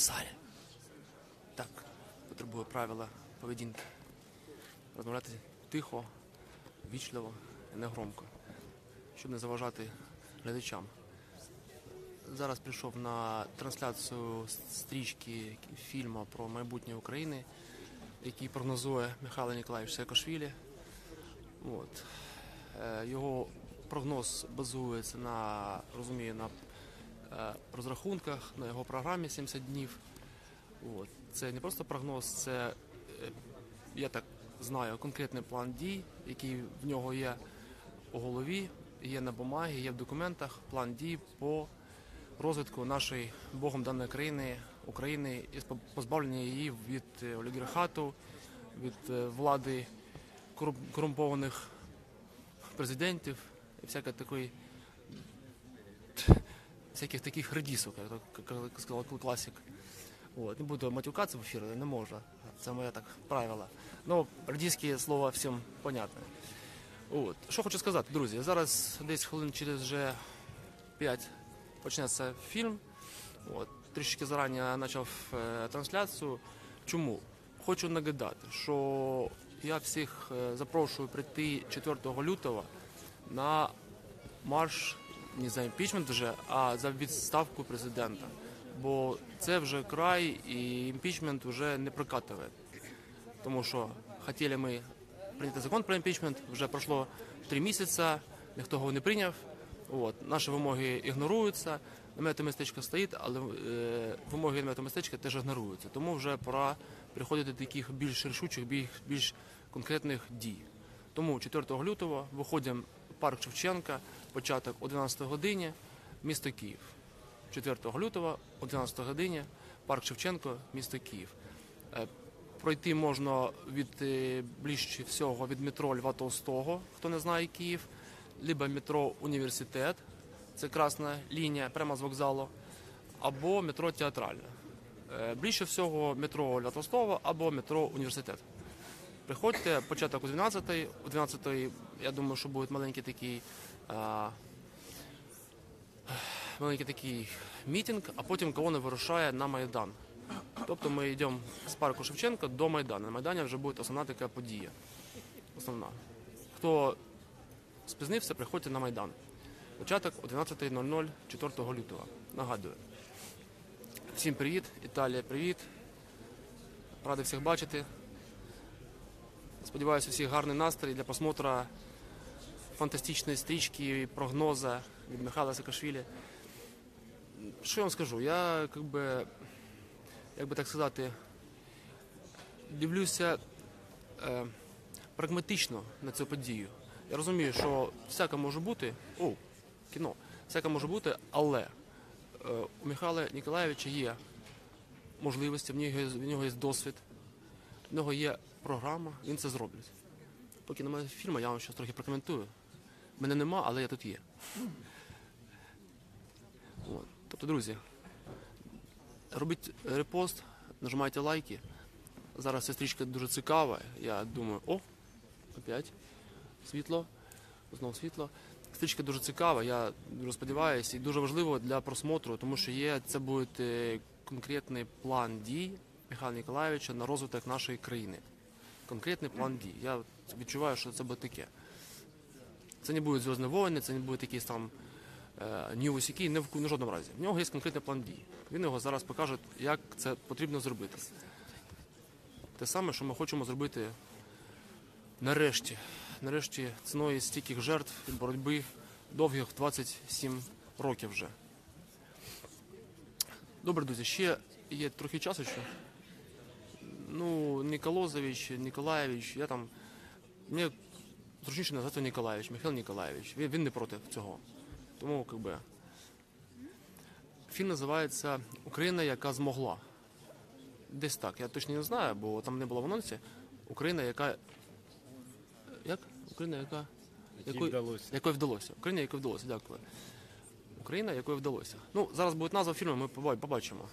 Сарі. Так, потребує правила поведінки. Розмовляти тихо, вічливо, не громко, щоб не заважати глядачам. Зараз прийшов на трансляцію стрічки фільму про майбутнє України, який прогнозує Михайло Ніколаєвич Саакашвілі. Його прогноз базується на розрахунках, на його програмі 70 днів. Це не просто прогноз, це, я так знаю, конкретний план дій, який в нього є у голові, є на бумагі, є в документах, план дій по розвитку нашої Богом даної країни, України, і позбавлення її від олігархату, від влади корумпованих президентів і всяких таких редісок, як сказав класик. Не буду матюкатися в ефірі, не можу. Це моє так правило. Ну, редіське слово всім понятне. Що хочу сказати, друзі, зараз десь хвилин через вже 5 почнеться фільм. Трішки зарані почав трансляцію. Чому? Хочу нагадати, що я всіх запрошую прийти 4 лютого на марш не за імпічмент вже, а за відставку президента. Бо це вже край і імпічмент вже не прокатує. Тому що хотіли ми прийняти закон про імпічмент, вже пройшло 3 місяці, ніхто його не прийняв. Наші вимоги ігноруються, наметне містечко стоїть, але вимоги наметного містечка теж ігноруються. Тому вже пора переходити до таких більш рішучих, більш конкретних дій. Тому 4 лютого виходимо в парк Шевченка, початок о 11 годині, місто Київ. 4 лютого, о 11 годині, парк Шевченко, місто Київ. Пройти можна ближче всього від метро Льва Толстого, хто не знає Київ, либо метро Університет, це красна лінія прямо з вокзалу, або метро Театральне. Ближче всього метро Льва Толстого або метро Університет. Приходьте, початок о 12-й. О 12-й, я думаю, що буде маленький такий мітинг, а потім колона вирушає на Майдан. Тобто ми йдемо з парку Шевченка до Майдану. На Майдані вже буде основна така подія. Основна. Хто спізнився, приходьте на Майдан. Початок о 12:00 4 лютого. Нагадую. Всім привіт, Італія, привіт. Радий всіх бачити. Сподіваюся, у всіх гарний настрій для просмотру фантастичної стрічки, прогнозу від Михайла Саакашвілі. Що я вам скажу? Я, як би так сказати, дивлюся прагматично на цю подію. Я розумію, що всяке може бути, кіно, всяке може бути, але у Михайла Ніколаєвича є можливості, в нього є досвід, в нього є програма, він це зробить. Поки немає фільму, я вам щось трохи прокоментую. Мене нема, але я тут є. Тобто, друзі, робіть репост, нажимайте лайки. Зараз ця стрічка дуже цікава. Я думаю, опять світло, знову світло. Стрічка дуже цікава, я дуже сподіваюся, і дуже важливо для просмотру, тому що це буде конкретний план дій Михайла Ніколаєвича на розвиток нашої країни. Конкретний план дій. Я відчуваю, що це буде таке. Це не будуть «Зв'язні війни», це не будуть якісь там нью-висяки, не в жодному разі. В нього є конкретний план дій. Він його зараз покаже, як це потрібно зробити. Те саме, що ми хочемо зробити нарешті ціною стільки жертв і боротьби довгих 27 років вже. Добре, друзі, ще є трохи часу ще. Ніколаєвич, мені зручніше назвати Ніколаєвич, Михайло Ніколаєвич. Він не проти цього. Тому, фільм називається «Україна, яка змогла». Десь так, я точно не знаю, бо там не було в анонсі. Україна, яка... Як? Україна, якої вдалося. Україна, якої вдалося, дякую. Україна, якої вдалося. Зараз буде назва фільму, ми побачимо.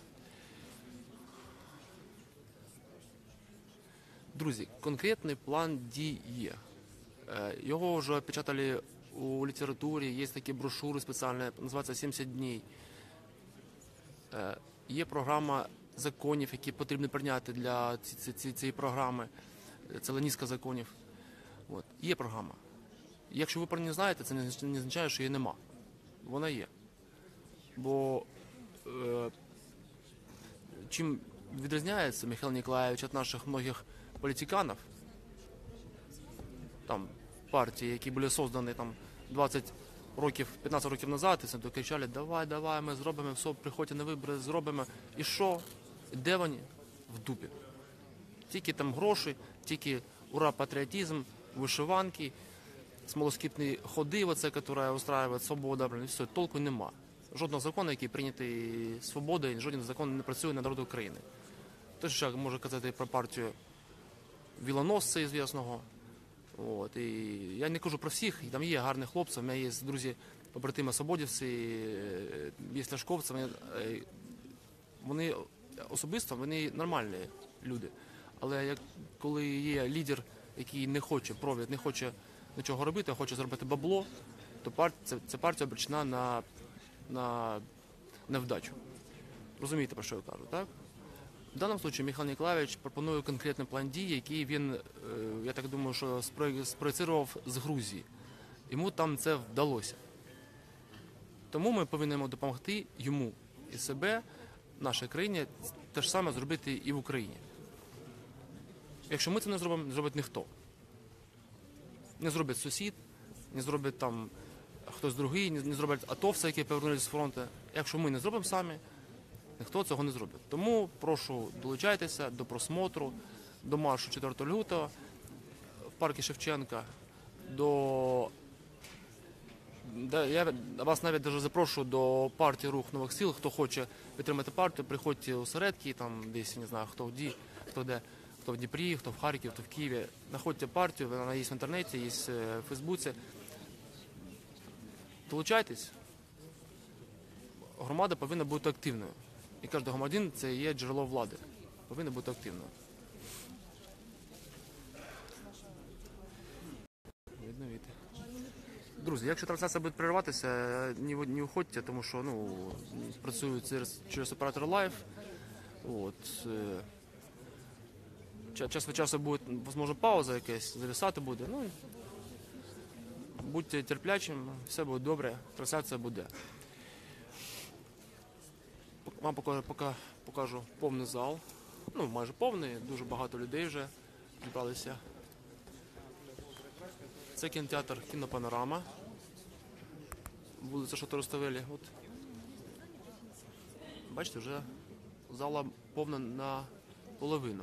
Друзі, конкретний план дій є. Його вже печатали у літературі, є такі брошури спеціальні, називається «70 днів». Є програма законів, які потрібно прийняти для цієї програми. Ціла низка законів. От. Є програма. Якщо ви про неї знаєте, це не означає, що її нема. Вона є. Бо чим відрізняється Михайло Ніколаєвич від наших многих політиканів, там, партії, які були создані там 15 років назад, і це кричали: давай, ми зробимо, все, приходьте на вибори, зробимо. І що? Де вони? В дупі. Тільки там гроші, тільки ура, патріотизм, вишиванки, смолоскипні ходи, оце, яка устраює свобода, і все, толку нема. Жодного закону, який прийнятий свободою, жоден закон не працює на народ України. Те, що можу казати про партію вілоносця звісного. От. І я не кажу про всіх, там є гарні хлопці, у мене є друзі, побратими свободівці, є ляшковці, вони особисто, вони нормальні люди. Але коли є лідер, який не хоче провід, не хоче нічого робити, а хоче зробити бабло, то ця партія обречена на невдачу. Розумієте, про що я кажу, так? В даному випадку Михайло Ніколаєвич пропонує конкретний план дій, який він, я так думаю, що спроєцирував з Грузії. Йому там це вдалося. Тому ми повинні допомогти йому і себе, нашій країні, те ж саме зробити і в Україні. Якщо ми це не зробимо, не зробить ніхто. Не зробить сусід, не зробить там хтось другий, не зробить атовці, які повернулися з фронту. Якщо ми не зробимо самі, ніхто цього не зробить. Тому прошу, долучайтеся до просмотру, до маршу 4 лютого в парку Шевченка. Я вас навіть даже запрошую до партії «Рух нових сил». Хто хоче підтримати партію, приходьте у осередки, там десь, не знаю, хто де, хто в Дніпрі, хто в Харкові, хто в Києві. Знаходьте партію, вона є в інтернеті, є в Фейсбуці. Долучайтесь. Громада повинна бути активною. І кожен громадянин – це є джерело влади. Повинна бути активною. Відновити. Друзі, якщо трансляція буде перерватися, не уходьте, тому що працюю через оператор Live. От. Час від часу буде, можливо, пауза якась, зависати буде. Будьте терплячими, все буде добре, трансляція буде. Вам покажу повний зал. Майже повний, дуже багато людей вже зібралися. Це кінотеатр «Кінопанорама». Вулиця Шато-Руставелі. От. Бачите, вже зала повна наполовину.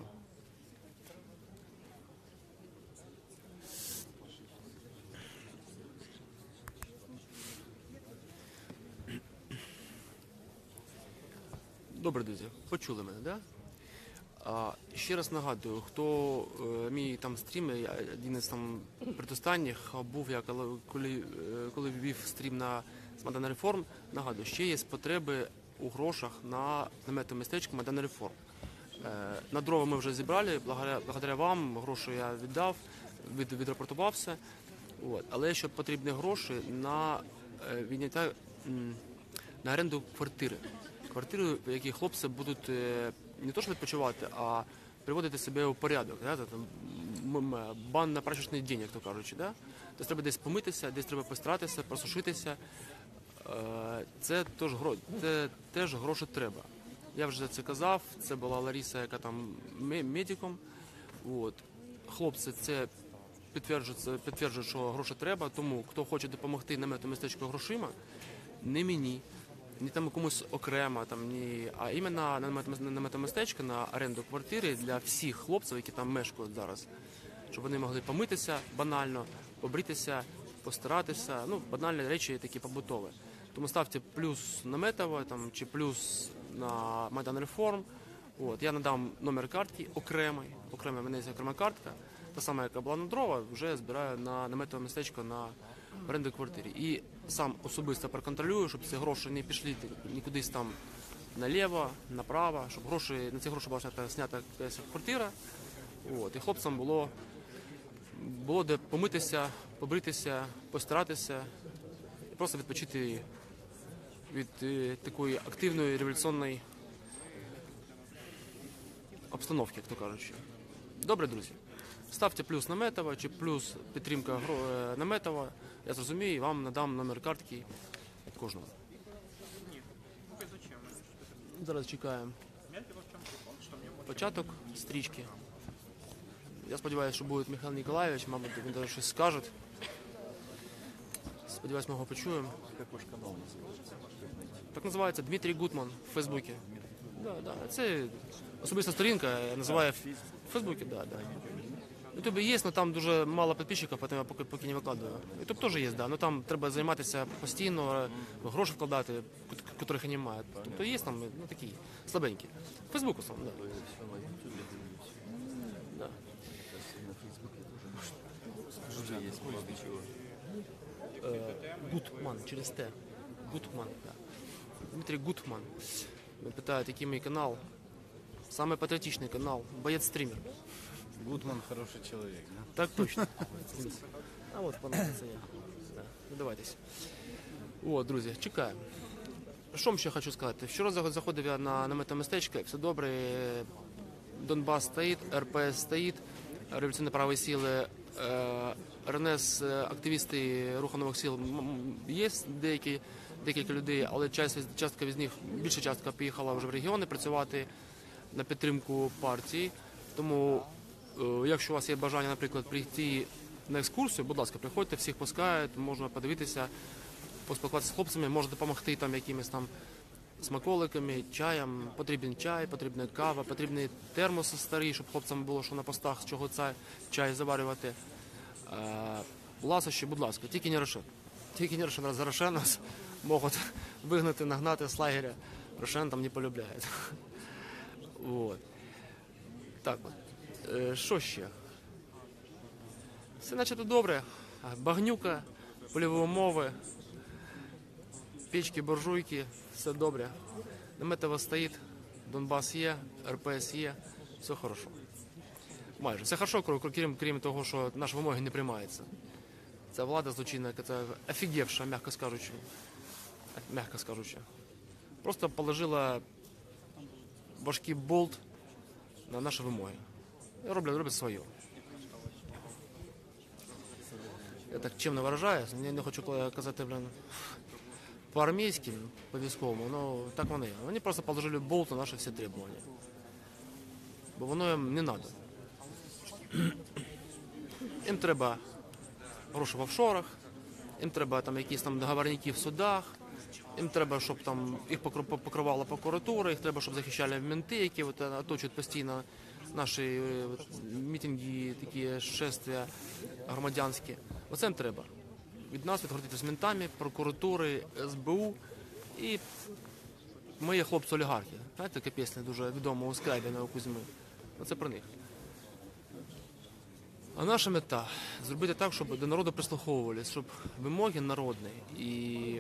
Добре, друзі, почули мене, да? Ще раз нагадую, хто мій там стрім, один із там предостанніх був, я коли ввів стрім на Майдану Реформ, нагадую, ще є потреби у грошах на наметне містечко Майдану Реформ. На дрова ми вже зібрали, благодаря вам, гроші я віддав, відрапортувався. Але ще потрібні гроші на відняття, на оренду квартири. Квартири, в якій хлопці будуть не то що відпочивати, а приводити себе у порядок. Бан на прачечний день, як то кажучи. Да? Тобто треба десь помитися, десь треба постаратися, просушитися. Це теж гроші треба. Я вже це казав, це була Лариса, яка там медиком. Хлопці це підтверджують, що гроші треба, тому хто хоче допомогти намету містечку грошима, не мені, ні там комусь окремо, а іменно на містечко, на оренду квартири для всіх хлопців, які там мешкають зараз, щоб вони могли помитися банально, побритися, постаратися, банальні речі такі побутові. Тому ставте плюс наметово чи плюс на Майдан Реформ. Я надам номер картки окремий, в мене є окрема картка, та сама, яка була на дрова, вже збираю на наметове містечко на оренду квартири. І сам особисто проконтролюю, щоб ці гроші не пішли нікудись там наліво, направо, щоб на ці гроші була знята якась квартира. І хлопцям було де помитися, побритися, постаратися і просто відпочити від такої активної революційної обстановки, як то кажучи. Добре, друзі? Ставте плюс Наметова чи плюс підтримка Наметова. Я зрозумію і вам надам номер картки кожному. Зараз чекаємо початок стрічки. Я сподіваюся, що буде Михайло Ніколаєвич, мабуть, він даже щось скаже. Сподіваюсь, ми його почуємо. Как ваш канал называется? Так називається Дмитрій Гутман в Фейсбуці. Да. Це особиста сторінка, я називаю в Фейсбуці, да. Ютуб є, але там дуже мало підписчиків, тому я поки не викладаю. Ютуб теж є, да, але там треба займатися постійно, гроші вкладати, яких немає. Тобто є там такі слабенькі. В Фейсбуку сам, да. Да. Уже есть много чего. Гутман, через Т. Гутман, да. Дмитрий Гутман. Мене питають, який мій канал. Самый патриотичный канал. Боец-стример. Гудман хороший человек, да? Так точно. А от пане це я. Да. Додавайтесь. О, друзі, чекаємо. Що вам ще хочу сказати? Вчора заходив я на наметне містечко, все добре. Донбас стоїть, РПС стоїть, революційні праві сили, РНС, активісти Руху нових сил є декілька людей, але частка з них, більша частка поїхала вже в регіони працювати на підтримку партії. Тому, якщо у вас є бажання, наприклад, прийти на екскурсію, будь ласка, приходьте, всіх пускають, можна подивитися, поспілкуватися з хлопцями, може допомогти там якимись там смаколиками, чаєм. Потрібен чай, потрібна кава, потрібні термоси старі, щоб хлопцям було що на постах, з чого чай заварювати. Ласощі, будь ласка, тільки не Рошен. Тільки не Рошен, за Рошен нас можуть вигнати, нагнати з лагеря. Рошен там не полюбляє. Вот. Так от. Що ще? Все начебто добре. Багнюка, польові умови, печки, буржуйки, все добре. Наметово стоїть, Донбас є, РПС є, все хорошо. Майже. Все хорошо, крім того, що наші вимоги не приймаються. Ця влада злочинна, це офігевша, м'яко скажучи. Просто положила важкий болт на наші вимоги. І роблять своє. Я так чимно виражаюся, я не хочу казати, по-армійськи, по-військовому, але так вони є. Вони просто положили болт на наші всі требування. Бо воно їм не треба. Їм треба гроші в офшорах, їм треба там якісь там договорники в судах, їм треба, щоб там їх покривала прокуратура, їх треба, щоб захищали менти, які оточують постійно наші мітинги, такі шествия громадянські. Оце їм треба. Від нас відгородити з ментами, прокуратури, СБУ і мої хлопці-олігархи. Знаєте, така пісня дуже відома у Скрябіна, Кузьми. Оце про них. А наша мета – зробити так, щоб до народу прислуховувалися, щоб вимоги народні і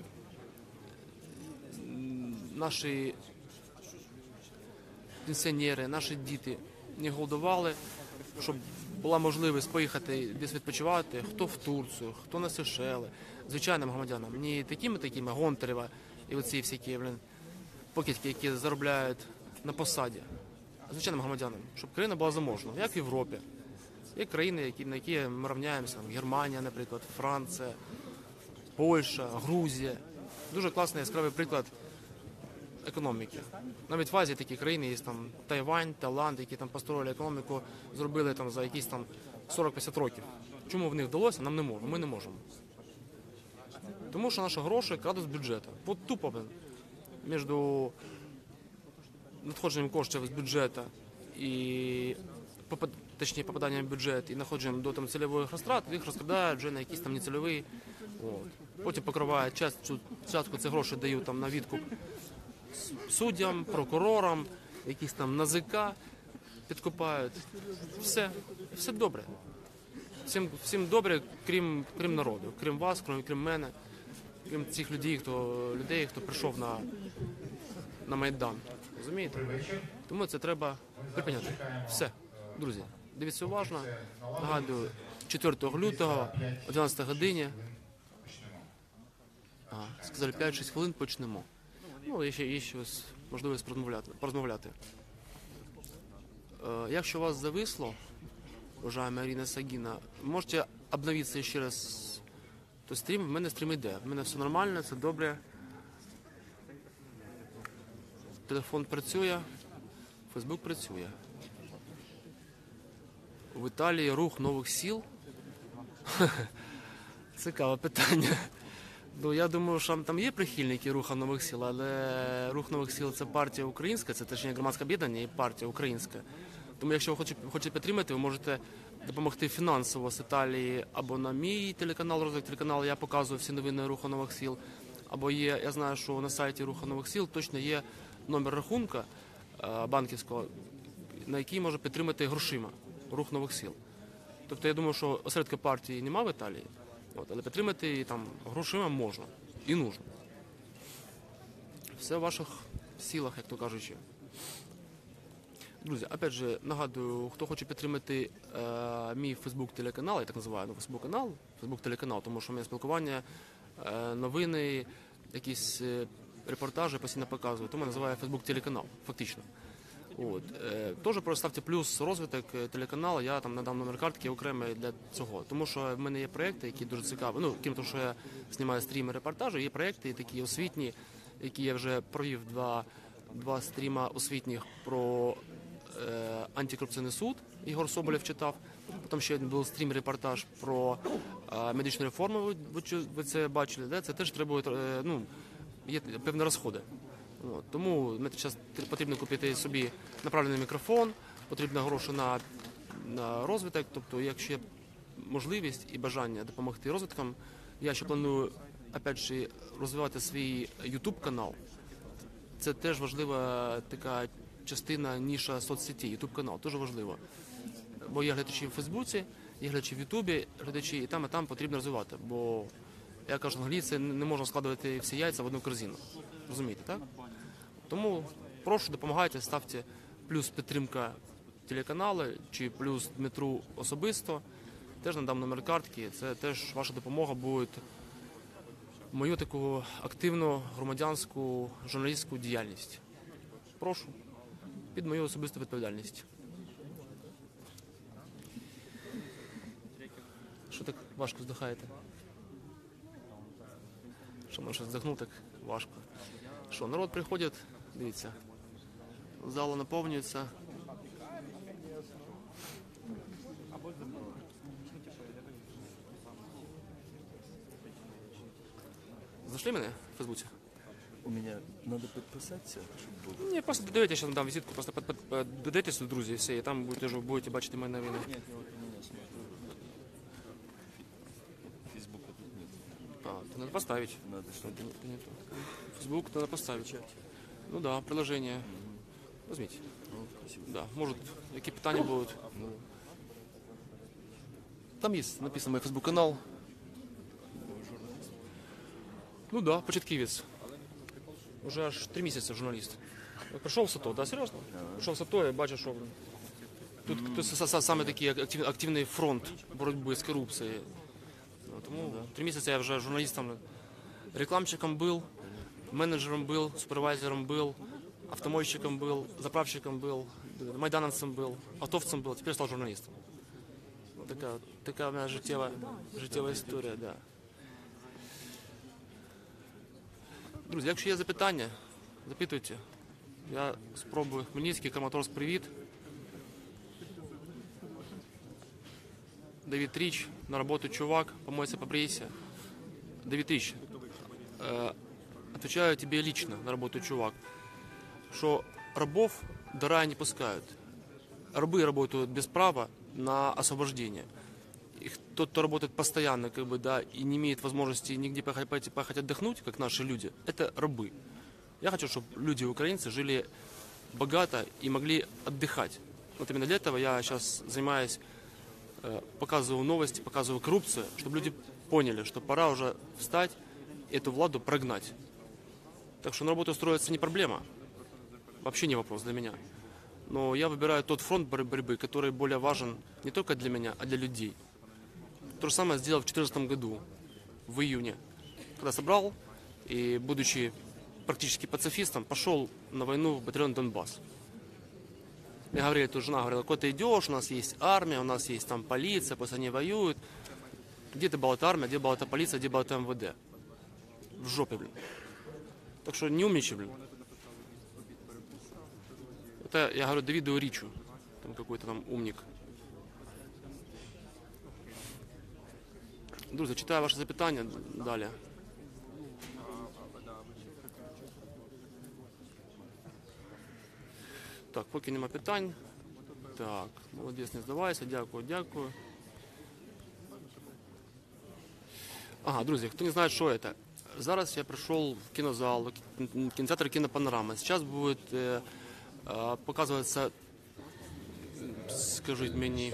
наші пенсіонери, наші діти не голодували, щоб була можливість поїхати десь відпочивати, хто в Турцію, хто на Сейшели, звичайним громадянам, не такими Гонтарева і оці всякі, покидьки, які заробляють на посаді, а звичайним громадянам, щоб країна була заможна, як в Європі. Є країни, на які ми рівняємося, Германія, наприклад, Франція, Польща, Грузія. Дуже класний яскравий приклад економіки. Навіть в Азії такі країни є, там Тайвань, Таїланд, які там построїли економіку, зробили там за якісь там 40-50 років. Чому в них вдалося, нам не можемо, ми не можемо. Тому що наші гроші крадуть з бюджету. От тупо між надходженням коштів з бюджету і точніше попаданням в бюджет і находженням до там цільових розтрат, їх розкрадають вже на якісь там нецільові. Потім покривають частку цих грошей, дають там на відкуп суддям, прокурорам, якісь там НАЗК підкупають. Все добре. Всім добре, крім народу, крім вас, крім мене, крім цих людей, хто прийшов на Майдан. Розумієте? Тому це треба припиняти. Все, друзі, дивіться уважно. Нагадую, 4 лютого, о 12 годині. Сказали 5-6 хвилин, почнемо. Ну, є ще можливість порозмовляти. Якщо у вас зависло, уважаема Ірина Сагіна, можете обновитися ще раз. То стрім, в мене стрім йде. В мене все нормально, все добре. Телефон працює, Фейсбук працює. В Італії рух нових сил. Цікаве питання. Ну, я думаю, що там є прихильники руху нових сил, але рух нових сил – це партія українська, це точніше громадське об'єднання і партія українська. Тому якщо ви хочете підтримати, ви можете допомогти фінансово з Італії або на мій телеканал, розвиток телеканал, я показую всі новини руху нових сил, або є, я знаю, що на сайті руху нових сил точно є номер рахунка банківського, на який може підтримати грошима рух нових сил. Тобто я думаю, що осередка партії немає в Італії, але підтримати її там грошима можна і нужно. Все в ваших силах, як то кажучи. Друзі, опять же, нагадую, хто хоче підтримати мій Фейсбук-телеканал, я так називаю, Фейсбук-канал, Фейсбук-телеканал, тому що у мене спілкування, новини, якісь репортажі я постійно показую, тому я називаю Фейсбук-телеканал, фактично. Теж проставте плюс розвиток телеканалу, я там надам номер картки окремий для цього. Тому що в мене є проєкти, які дуже цікаві. Ну, крім того, що я знімаю стріми, репортажі, є проєкти такі освітні, які я вже провів два стріма освітніх про антикорупційний суд, Ігор Соболєв читав. Потім ще був стрім-репортаж про медичну реформу, ви це бачили, да? Це теж треба, є певні розходи. Тому мені зараз потрібно купити собі направлений мікрофон, потрібно гроші на розвиток. Тобто, якщо є можливість і бажання допомогти розвиткам, я ще планую опять же, розвивати свій YouTube канал. Це теж важлива така частина, ніша соцсеті, YouTube канал, дуже важливо. Бо є глядачі в Фейсбуці, є глядачі в Ютубі, глядачі і там потрібно розвивати. Бо, я кажу, англійці не можна складувати всі яйця в одну корзину. Розумієте, так? Тому прошу, допомагайте, ставте плюс підтримка телеканалу чи плюс Дмитру особисто. Теж надам номер картки. Це теж ваша допомога буде в мою таку активну громадянську журналістську діяльність. Прошу, під мою особисту відповідальність. Що так важко вздихаєте? Що може вздихнути так важко? Що, народ приходить, дивіться, зала наповнюється. Зашли мене в Фейсбуці? У меня надо подписаться, чтобы был. Ні, просто додайте, я зараз дам візитку, просто додайтесь, друзі, і все, і там будете бачити мої новини. Нет, вот у меня смотрю. Фейсбука тут нет. То надо поставить. Надо что-то. Это не то. Фейсбук надо поставить. Ну да, приложение. Возьмите. Ну, спасибо. Да, может, какие питания будут. Ну, Там есть написано мой фейсбук-канал. Ну да, початківець. Уже аж 3 місяці журналіст. Прийшов в САТО, да, серйозно? Прийшов в САТО, я бачу, що тут саме такий активний фронт боротьби з корупцією. Тому 3 місяці я вже журналістом, рекламщиком був, менеджером був, супервайзером був, автомойщиком був, заправщиком був, майдановцем був, автовцем був, тепер став журналістом. Така у мене життєва історія, да. Друзі, якщо є запитання, запитуйте. Я спробую. Хмельницький, Краматорськ, привіт. Давид Рич, на работу чувак, помойся, побрейся. Давид Рич, отвечаю тебе лично на работу чувак, что рабов до рая не пускают. Рабы работают без права на освобождение. Тот, кто работает постоянно, и не имеет возможности нигде поехать отдохнуть, как наши люди, это рабы. Я хочу, чтобы люди, украинцы, жили богато и могли отдыхать. Вот именно для этого я сейчас занимаюсь, показываю новости, показываю коррупцию, чтобы люди поняли, что пора уже встать и эту владу прогнать. Так что на работу устроиться не проблема. Вообще не вопрос для меня. Но я выбираю тот фронт борьбы, который более важен не только для меня, а для людей. То же самое сделал в 2014 году, в июне, когда собрал и, будучи практически пацифистом, пошел на войну в батальон Донбасс. Мне говорили, тут жена говорила, куда ты идешь, у нас есть армия, у нас есть там полиция, пусть они воюют. Где ты была эта армия, где была эта полиция, где была эта МВД? В жопе, блин. Так что не умничай, блин. Это, я говорю, Давиду Ричу, там какой-то там умник. Друзі, читаю ваші запитання далі. Так, поки нема питань. Так, молодець, не здавайся, дякую, дякую. Ага, друзі, хто не знає, що це. Зараз я прийшов в кинозал, кинотеатр «Кинопанорама». Сейчас будет показываться, скажіть мені,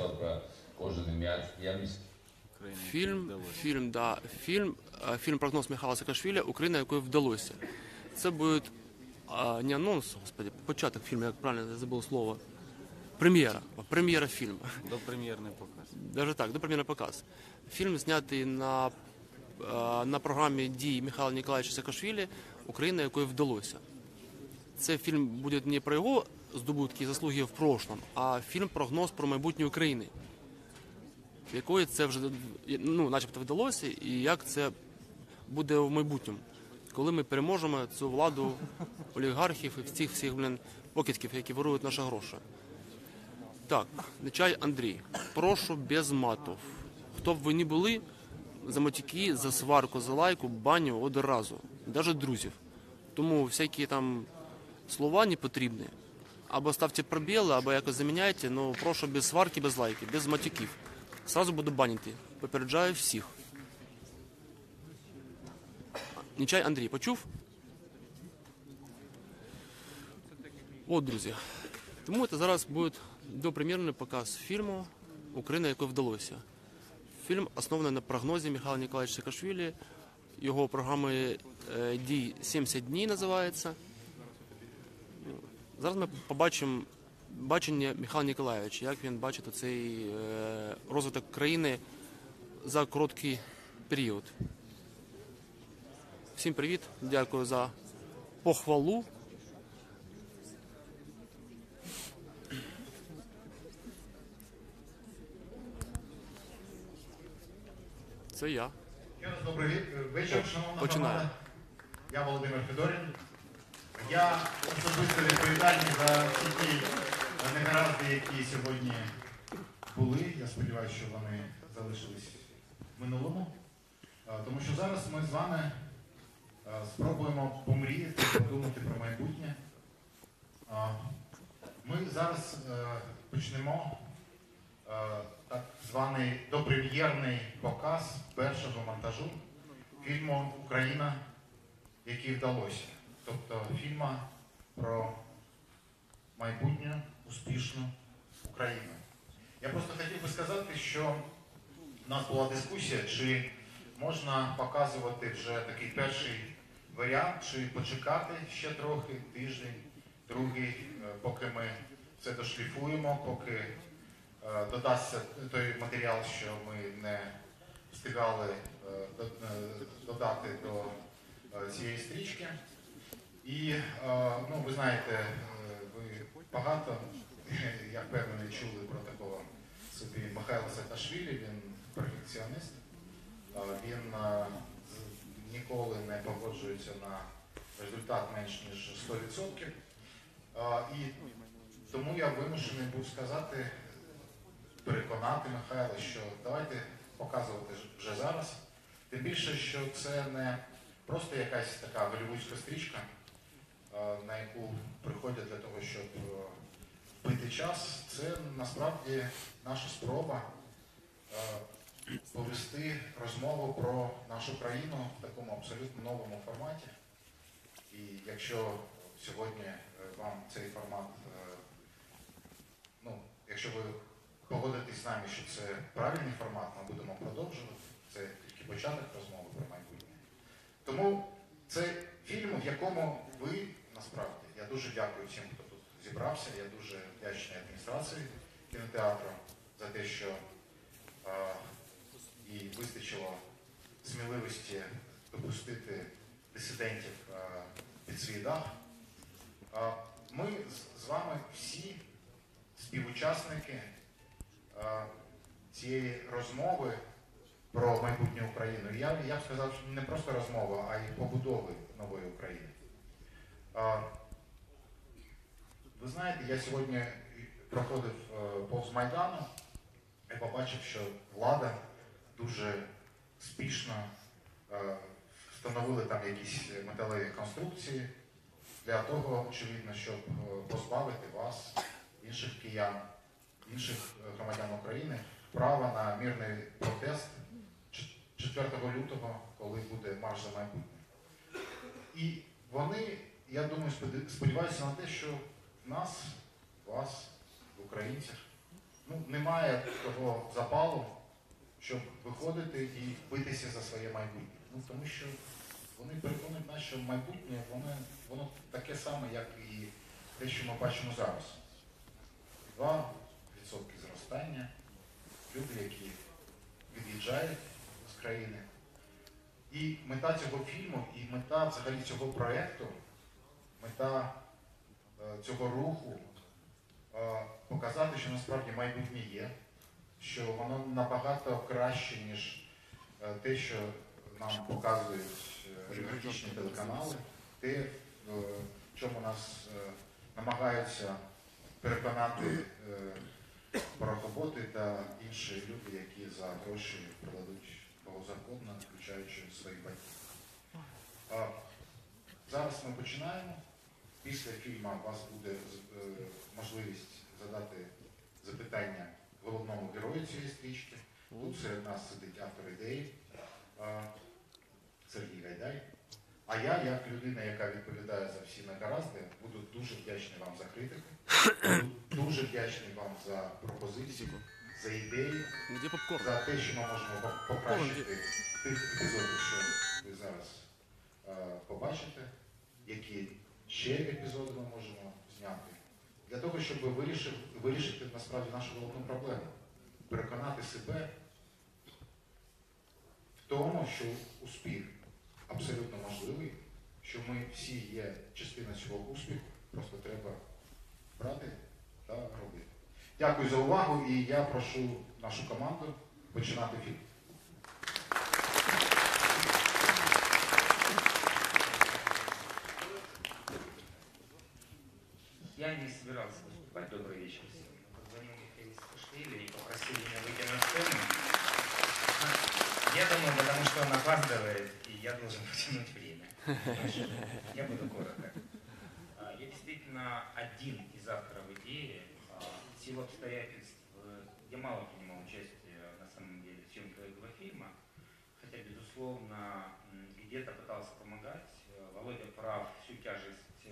фільм «Прогноз Михайла Саакашвілі. Україна, якої вдалося». Це буде не анонс, господи, початок фільму, як правильно я забув слово. Прем'єра фільму. Допрем'єрний показ. Даже так, допрем'єрний показ. Фільм знятий на програмі дій Михайла Ніколаєвича Саакашвілі «Україна, якої вдалося». Це фільм буде не про його здобутки і заслуги в прошлом, а фільм-прогноз про майбутнє України, якої це вже, ну, начебто вдалося, і як це буде в майбутньому, коли ми переможемо цю владу олігархів і всіх, блін, покидьків, які ворують наші гроші. Так, Нечай Андрій, прошу без матів. Хто б ви не були, за матюки, за сварку, за лайку, баню одразу, навіть друзів. Тому всякі там слова не потрібні. Або ставте пробіли, або якось заміняйте, але прошу без сварки, без лайки, без матюків. Сразу буду банити. Попереджаю всіх. Нечай Андрій, почув? От, друзі. Тому це зараз буде допрем'єрний показ фільму «Україна, якої вдалося». Фільм оснований на прогнозі Михайла Ніколаєвича Саакашвілі. Його програми дій «70 днів» називається. Зараз ми побачимо бачення Михайла Ніколаєвича, як він бачить цей розвиток країни за короткий період. Всім привіт, дякую за похвалу. Це я. Добрий вечір, шановна Починаю. громада. Я Володимир Федорін. Я особисто відповідальний за всі ті негаразди, які сьогодні були. Я сподіваюся, що вони залишились в минулому. Тому що зараз ми з вами спробуємо помріяти, подумати про майбутнє. Ми зараз почнемо так званий допрем'єрний показ першого монтажу фільму «Україна, якій вдалося». Тобто фільму про майбутню, успішну Україну. Я просто хотів би сказати, що у нас була дискусія, чи можна показувати вже такий перший варіант, чи почекати ще трохи, тиждень, другий, поки ми все дошліфуємо, поки додасться той матеріал, що ми не встигали додати до цієї стрічки. І, ну, ви знаєте, ви багато, я впевнений, чули про такого собі Михайла Саакашвілі, він перфекціоніст, він ніколи не погоджується на результат менш ніж 100%. І тому я вимушений був сказати, переконати Михайла, що давайте показувати вже зараз. Тим більше, що це не просто якась така голлівудська стрічка, на яку приходять для того, щоб вбити час. Це насправді наша спроба повести розмову про нашу країну в такому абсолютно новому форматі. І якщо сьогодні вам цей формат, ну, якщо ви погодитесь з нами, що це правильний формат, ми будемо продовжувати. Це тільки початок розмови про майбутнє. Тому це фільм, в якому ви, насправді, я дуже дякую всім, хто тут зібрався, я дуже вдячний адміністрації кінотеатру за те, що їй вистачило сміливості допустити дисидентів під свій дах. Ми з вами всі співучасники цієї розмови про майбутню Україну. Я б сказав, що не просто розмова, а й побудови нової України. Ви знаєте, я сьогодні проходив повз Майдану і побачив, що влада дуже спішно встановили там якісь металеві конструкції для того, очевидно, щоб позбавити вас, інших киян, інших громадян України, права на мирний протест 4 лютого, коли буде марш за майбутнє. І вони, я думаю, сподіваються на те, що нас, вас, українців, немає того запалу, щоб виходити і битися за своє майбутнє. Тому що вони переконують нас, що майбутнє, воно таке саме, як і те, що ми бачимо зараз. 2% зростання, люди, які від'їжджають з країни. І мета цього фільму, і мета взагалі цього проєкту, мета цього руху показати, що насправді майбутнє є, що воно набагато краще, ніж те, що нам показують олігархічні телеканали, те, в чому нас намагаються переконати порохоботи та інші люди, які за гроші продадуть кого завгодно, включаючи своїх батьків. Зараз ми починаємо. Після фільму у вас буде можливість задати запитання головному герою цієї стрічки. Тут серед нас сидить автор ідеї Сергій Гайдай. А я, як людина, яка відповідає за всі негаразди, буду дуже вдячний вам за критику, буду дуже вдячний вам за пропозиції, за ідеї, за те, що ми можемо покращити тих епізодів, що ви зараз побачите, які ще епізоди ми можемо зняти, для того, щоб вирішити насправді нашу головну проблему. Переконати себе в тому, що успіх абсолютно можливий, що ми всі є частиною цього успіху, просто треба брати та робити. Дякую за увагу і я прошу нашу команду починати фільм. Я не собирался выступать. Добрый вечер всем. Позвонил Михаил Саакашвили и попросил меня выйти на сцену. Я думаю, потому что он опаздывает, и я должен потянуть время. Я буду коротко. Я действительно один из авторов идеи. В силу обстоятельств я мало принимал участие на самом деле в съемке этого фильма, хотя, безусловно, где-то пытался помогать. Володя прав, всю тяжесть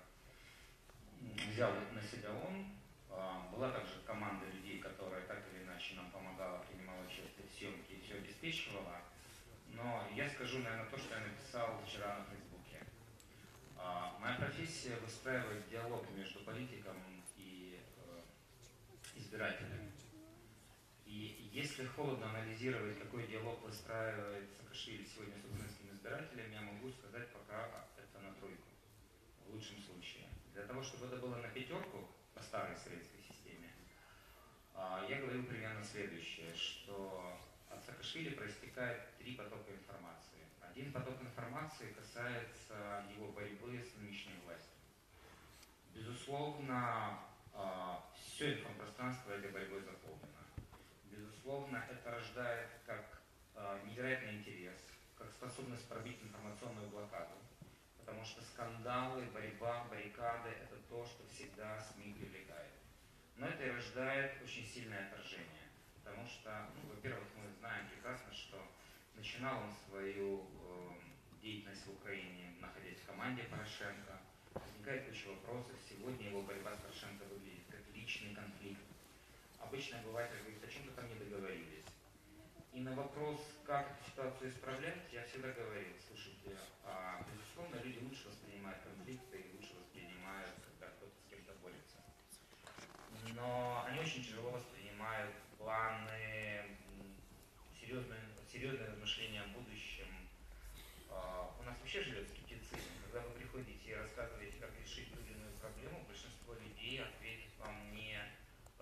взял на себя он. Была также команда людей, которая так или иначе нам помогала, принимала участие в съемке и все обеспечивала. Но я скажу, наверное, то, что я написал вчера на Фейсбуке. Моя профессия выстраивает диалог между политиком и избирателем. И если холодно анализировать, какой диалог выстраивает Саакашвили сегодня с украинскими избирателями, я могу сказать пока это на тройку, в лучшем случае. Для того, чтобы это было на пятерку по старой советской системе, я говорил примерно следующее, что от Саакашвили проистекает 3 потока информации. Один поток информации касается его борьбы с нынешней властью. Безусловно, все информпространство этой борьбой заполнено. Безусловно, это рождает как невероятный интерес, как способность пробить информационную блокаду. Потому что скандалы, борьба, баррикады – это то, что всегда СМИ привлекает. Но это и рождает очень сильное отторжение. Потому что, во-первых, мы знаем прекрасно, что начинал он свою деятельность в Украине, находясь в команде Порошенко. Возникает куча вопросов. Сегодня его борьба с Порошенко выглядит как личный конфликт. Обычно обыватель говорит, о чем-то там не договорились. И на вопрос, как эту ситуацию исправлять, я всегда говорил, слушайте, безусловно, люди лучше воспринимают конфликты и лучше воспринимают, когда кто-то с кем-то борется. Но они очень тяжело воспринимают планы, серьезные размышления о будущем. У нас вообще живет скептицизм. Когда вы приходите и рассказываете, как решить ту или иную проблему, большинство людей ответит вам не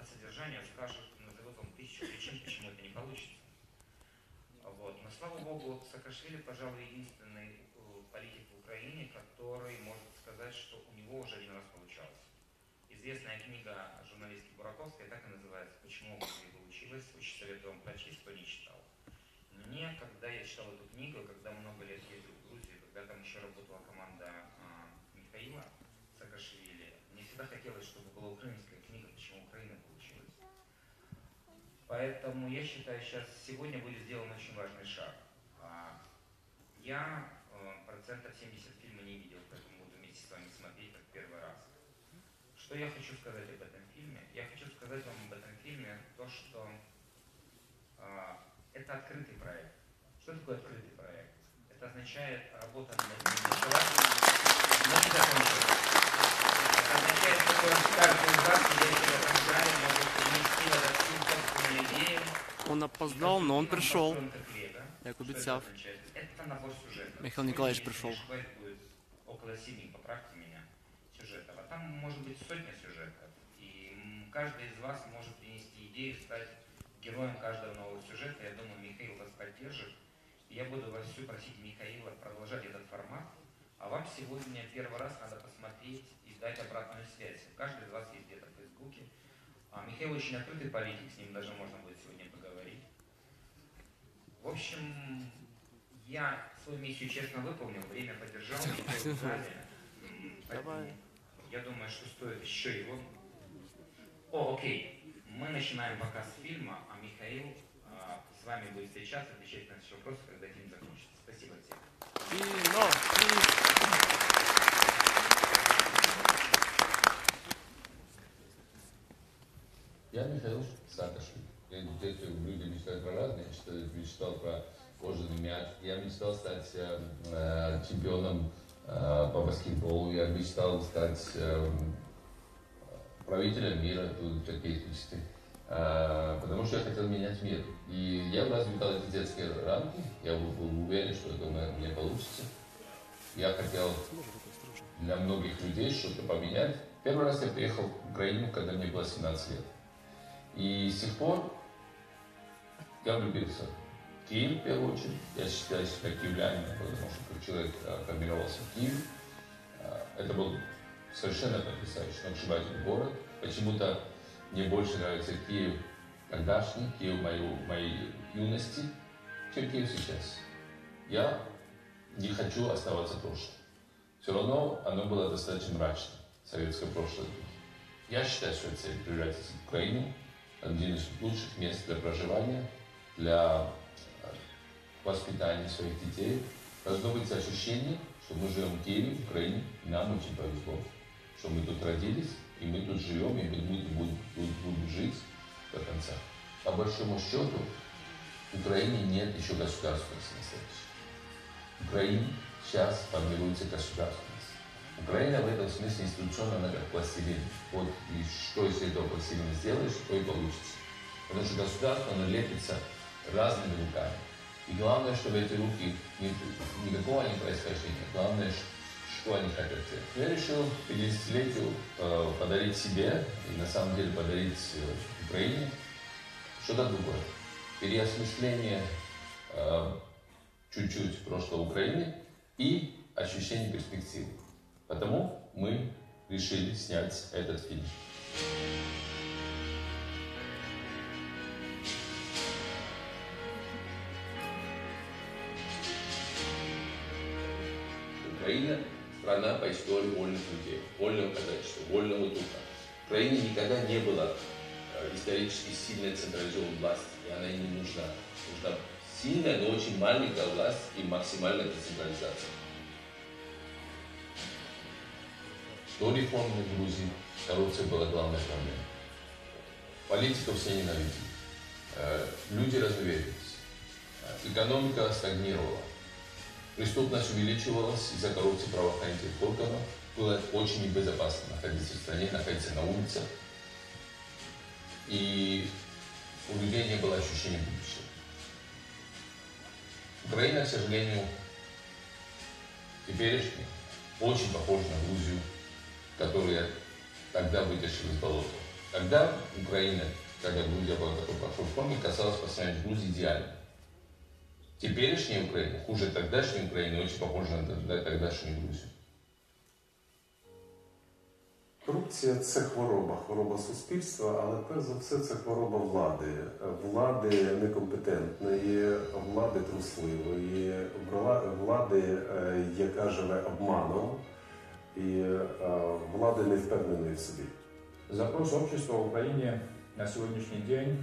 послушания скажет, назовет вам 1000 причин, почему это не получится. Вот. Но, слава богу, Саакашвили, пожалуй, единственный политик в Украине, который может сказать, что у него уже один раз получалось. Известная книга журналистки Бураковской так и называется «Почему у меня не получилось?». Очень советую вам прочесть, кто не читал. Мне, когда я читал эту книгу, когда много лет ездил в Грузию, когда там еще работала команда Михаила Саакашвили, мне всегда хотелось, чтобы была украинская книга «Почему Украина получилась?». Поэтому я считаю, сегодня будет сделан очень важный шаг. Я процентов 70 фильма не видел, поэтому буду вместе с вами смотреть как первый раз. Что я хочу сказать об этом фильме? Я хочу сказать вам об этом фильме то, что это открытый проект. Что такое открытый проект? Это означает, работа над ним началась, но не закончилась. Это означает, что каждый из вас, сидящий в этом зале, может принести в этот фильм собственные идеи. Он опоздал, но он пришел. Як обіцяв. Это набор сюжетов. Михаил Николаевич пришел. Будет около 7, поправьте меня, сюжетов. А там может быть сотня сюжетов. И каждый из вас может принести идею, стать героем каждого нового сюжета. Я думаю, Михаил вас поддержит. И я буду вовсю просить Михаила продолжать этот формат. А вам сегодня первый раз надо посмотреть и дать обратную связь. Каждый из вас есть где-то в Фейсбуке. Михаил очень открытый политик, с ним даже можно будет сегодня поговорить. В общем, я свою миссию честно выполнил, время поддержал, Михаил в зале. Поэтому я думаю, что стоит еще его... Окей. Мы начинаем показ фильма, а Михаил с вами будет встречаться, отвечать на все вопросы, когда фильм закончится. Спасибо всем. Я Михаил Саакашвили. Люди мечтают про разные. Я мечтал про кожаный мяч. Я мечтал стать чемпионом по баскетболу. Я мечтал стать правителем мира, тут фактически. Потому что я хотел менять мир. И я развивал эти детские рамки. Я был уверен, что это у меня получится. Я хотел для многих людей что-то поменять. Первый раз я приехал в Украину, когда мне было 17 лет. И с тех пор я влюбился в Киев, в первую очередь. Я считаю себя киевлянином, потому что как человек формировался в Киеве. Это был совершенно потрясающий, сногсшибательный город. Почему-то мне больше нравится Киев тогдашний, Киев моей юности, чем Киев сейчас. Я не хочу оставаться в прошлом. Все равно оно было достаточно мрачно, советское прошлое. Я считаю, что это цель превратиться в Украину, один из лучших мест для проживания, для воспитания своих детей. Должно быть ощущение, что мы живем в Киеве, в Украине, и нам очень повезло, что мы тут родились, и мы тут живем, и мы будем жить до конца. По большому счету, в Украине нет еще государственности настоящей. В Украине сейчас формируется государственность. Украина в этом смысле институционно, она как пластилин. Вот и что из этого пластилина сделаешь, то и получится. Потому что государство, оно лепится разными руками. И главное, чтобы эти руки, никакого они происхождения, главное, что они хотят делать. Я решил к 50-летию подарить себе, и на самом деле подарить Украине, что-то другое. Переосмысление чуть-чуть прошлого Украины и ощущение перспективы. Потому мы решили снять этот фильм. Украина – страна по истории вольных людей, вольного казачества, вольного духа. В Украине никогда не было исторически сильной централизованной власти, и она и не нужна. Нужна сильная, но очень маленькая власть и максимальная децентрализация. До реформы в Грузии коррупция была главной проблемой. Политиков все ненавидели. Люди разуверились. Экономика стагнировала. Преступность увеличивалась из-за коррупции правоохранительных органов. Было очень небезопасно находиться в стране, находиться на улице. И у людей не было ощущения будущего. Украина, к сожалению, теперешняя, очень похожа на Грузию, которая тогда вытащила из болота. Тогда Украина когда Грузия была такой большой форме, казалось по сравнению с Грузией идеально. Теперешняя Украина хуже тогдашней Украины, очень похожа на тогдашнюю Грузію. Корупція – це хвороба суспільства, але перш за все це хвороба влади некомпетентної, влади трусливої, влади, яка живе обманом, і влади невпевненої в собі. Запрос общества в Украине на сегодняшний день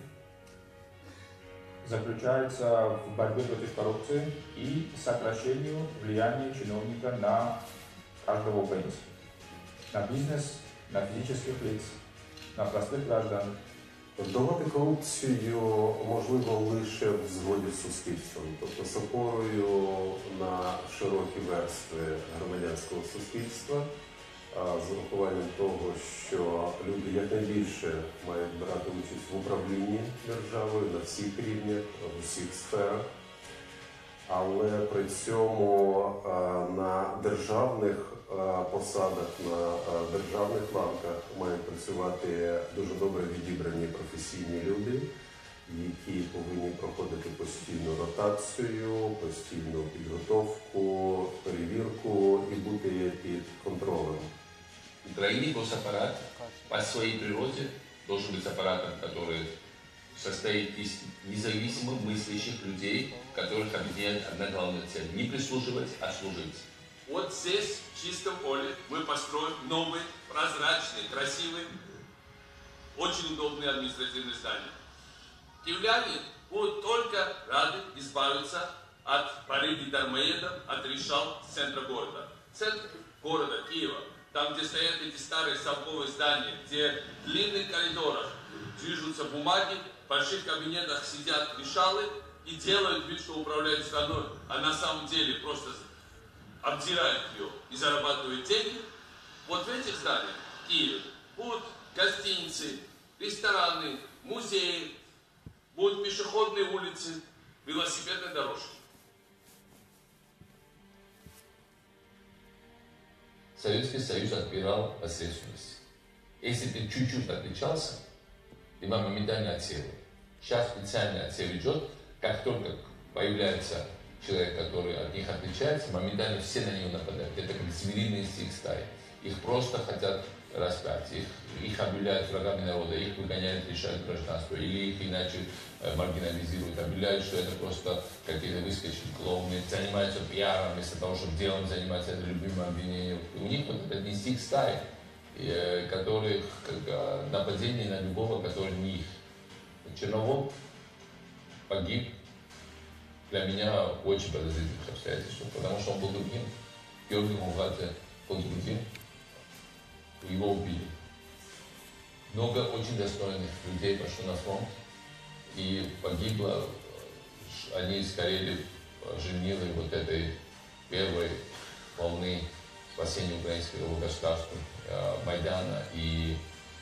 заключается в борьбе против коррупции и сокращению влияния чиновника на каждого украинца, на бизнес, на физических лиц, на простых граждан. Долати корупцію можливо лише в згоді з суспільством, тобто з опорою на широкі верстви громадянського суспільства, з урахуванням того, що люди якнайбільше мають брати участь в управлінні державою на всіх рівнях, в усіх сферах, але при цьому на державних посадах, на державних ланках мають працювати дуже добре відібрані професійні люди, які повинні проходити постійну ротацію, постійну підготовку, перевірку і бути під контролем. В Украине госаппарат по своей природе должен быть аппаратом, который состоит из независимо мыслящих людей, которых объединяет одна главная цель – не прислуживать, а служить. Вот здесь, в чистом поле, мы построим новые, прозрачные, красивые, очень удобные административные здания. Киевляне будут только рады избавиться от порыги дармоедов, от решал с центра города. Центр города Киева, там, где стоят эти старые совковые здания, где в длинных коридорах движутся бумаги, в больших кабинетах сидят решалы и делают вид, что управляют страной, а на самом деле просто обдирают ее и зарабатывают деньги. Вот в этих зданиях в Киеве будут гостиницы, рестораны, музеи, будут пешеходные улицы, велосипедные дорожки. Советский Союз отбирал посредственность. Если ты чуть-чуть отличался, тебя моментально отсеивали. Сейчас специальный отсев идет, как только появляется человек, который от них отличается, моментально все на него нападают. Это как звериные стих стаи. Их просто хотят распять, их объявляют врагами народа, их выгоняют, лишают гражданства, или их иначе маргинализируют, объявляют, что это просто какие-то выскочки, клоуны, занимаются пиаром, вместо того, чтобы делом заниматься, это любимым обвинением. У них вот этот инстинкт стаи, которых нападение на любого, который не их. Черновол погиб для меня очень подозрительных обстоятельств, потому что он был другим. Георгий Мугадзе был другим. Его убили. Много очень достойных людей пошло на фронт и погибло. Они сгорели женилы вот этой первой волны спасения украинского государства, Майдана и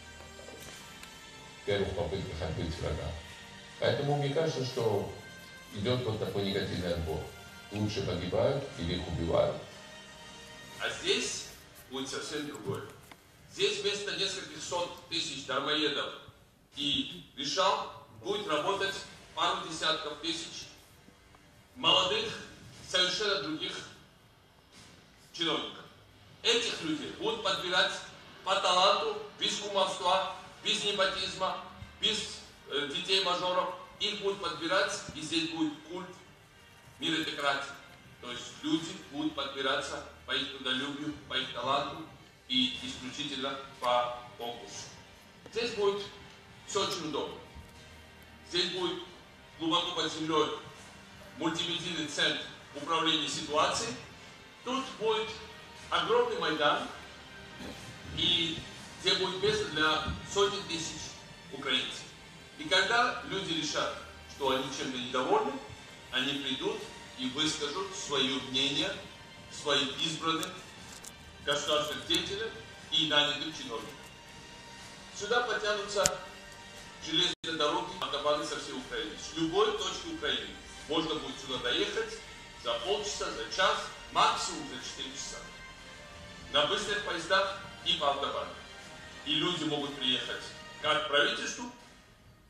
первых попытках отбить врага. Поэтому мне кажется, что идет вот такой негативный отбор. Лучше погибают или их убивают. А здесь будет совсем другое. Здесь вместо нескольких сот тысяч дармоедов и решал будет работать пару десятков тысяч молодых, совершенно других чиновников. Этих людей будут подбирать по таланту, без кумовства, без непотизма, без детей-мажоров. Их будут подбирать, и здесь будет культ меритократии. То есть люди будут подбираться по их трудолюбию, по их таланту и исключительно по конкурсу. Здесь будет все очень удобно. Здесь будет глубоко под землей мультимедийный центр управления ситуацией. Тут будет огромный Майдан, и где будет место для сотен тысяч украинцев. И когда люди решат, что они чем-то недовольны, они придут и выскажут свое мнение своим избранным государственным деятелям и нанятым чиновникам. Сюда потянутся железные дороги, автобаны со всей Украины. С любой точки Украины можно будет сюда доехать за полчаса, за час, максимум за 4 часа. На быстрых поездах и по автобанам. И люди могут приехать как к правительству,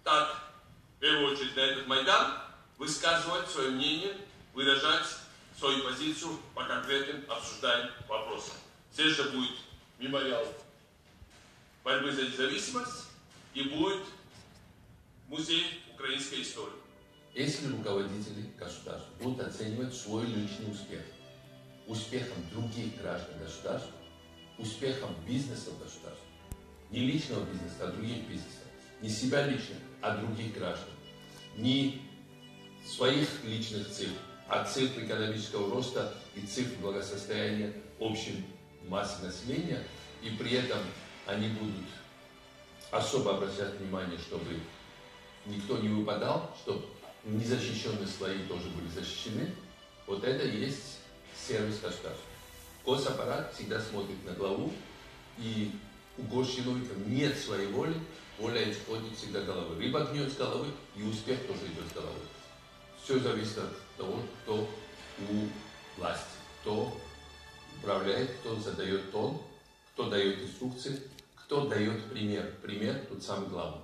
так, в первую очередь, на этот Майдан, высказывать свое мнение, выражать свою позицию по конкретным обсуждаемым вопросам. Здесь же будет мемориал борьбы за независимость и будет музей украинской истории. Если руководители государств будут оценивать свой личный успех успехом других граждан государства, успехом бизнеса государства, не личного бизнеса, а других бизнесов, не себя лично, а других граждан, не своих личных цифр, а цифр экономического роста и цифр благосостояния общей массы населения, и при этом они будут особо обращать внимание, чтобы никто не выпадал, чтобы незащищенные слои тоже были защищены. Вот это и есть сервис государства. Госаппарат всегда смотрит на главу, и у госчиновников нет своей воли, воля исходит всегда головы. Рыба гнет с головы, и успех тоже идет с головы. Все зависит от того, кто у власти, кто управляет, кто задает тон, кто дает инструкции, кто дает пример. Пример тут самый главный.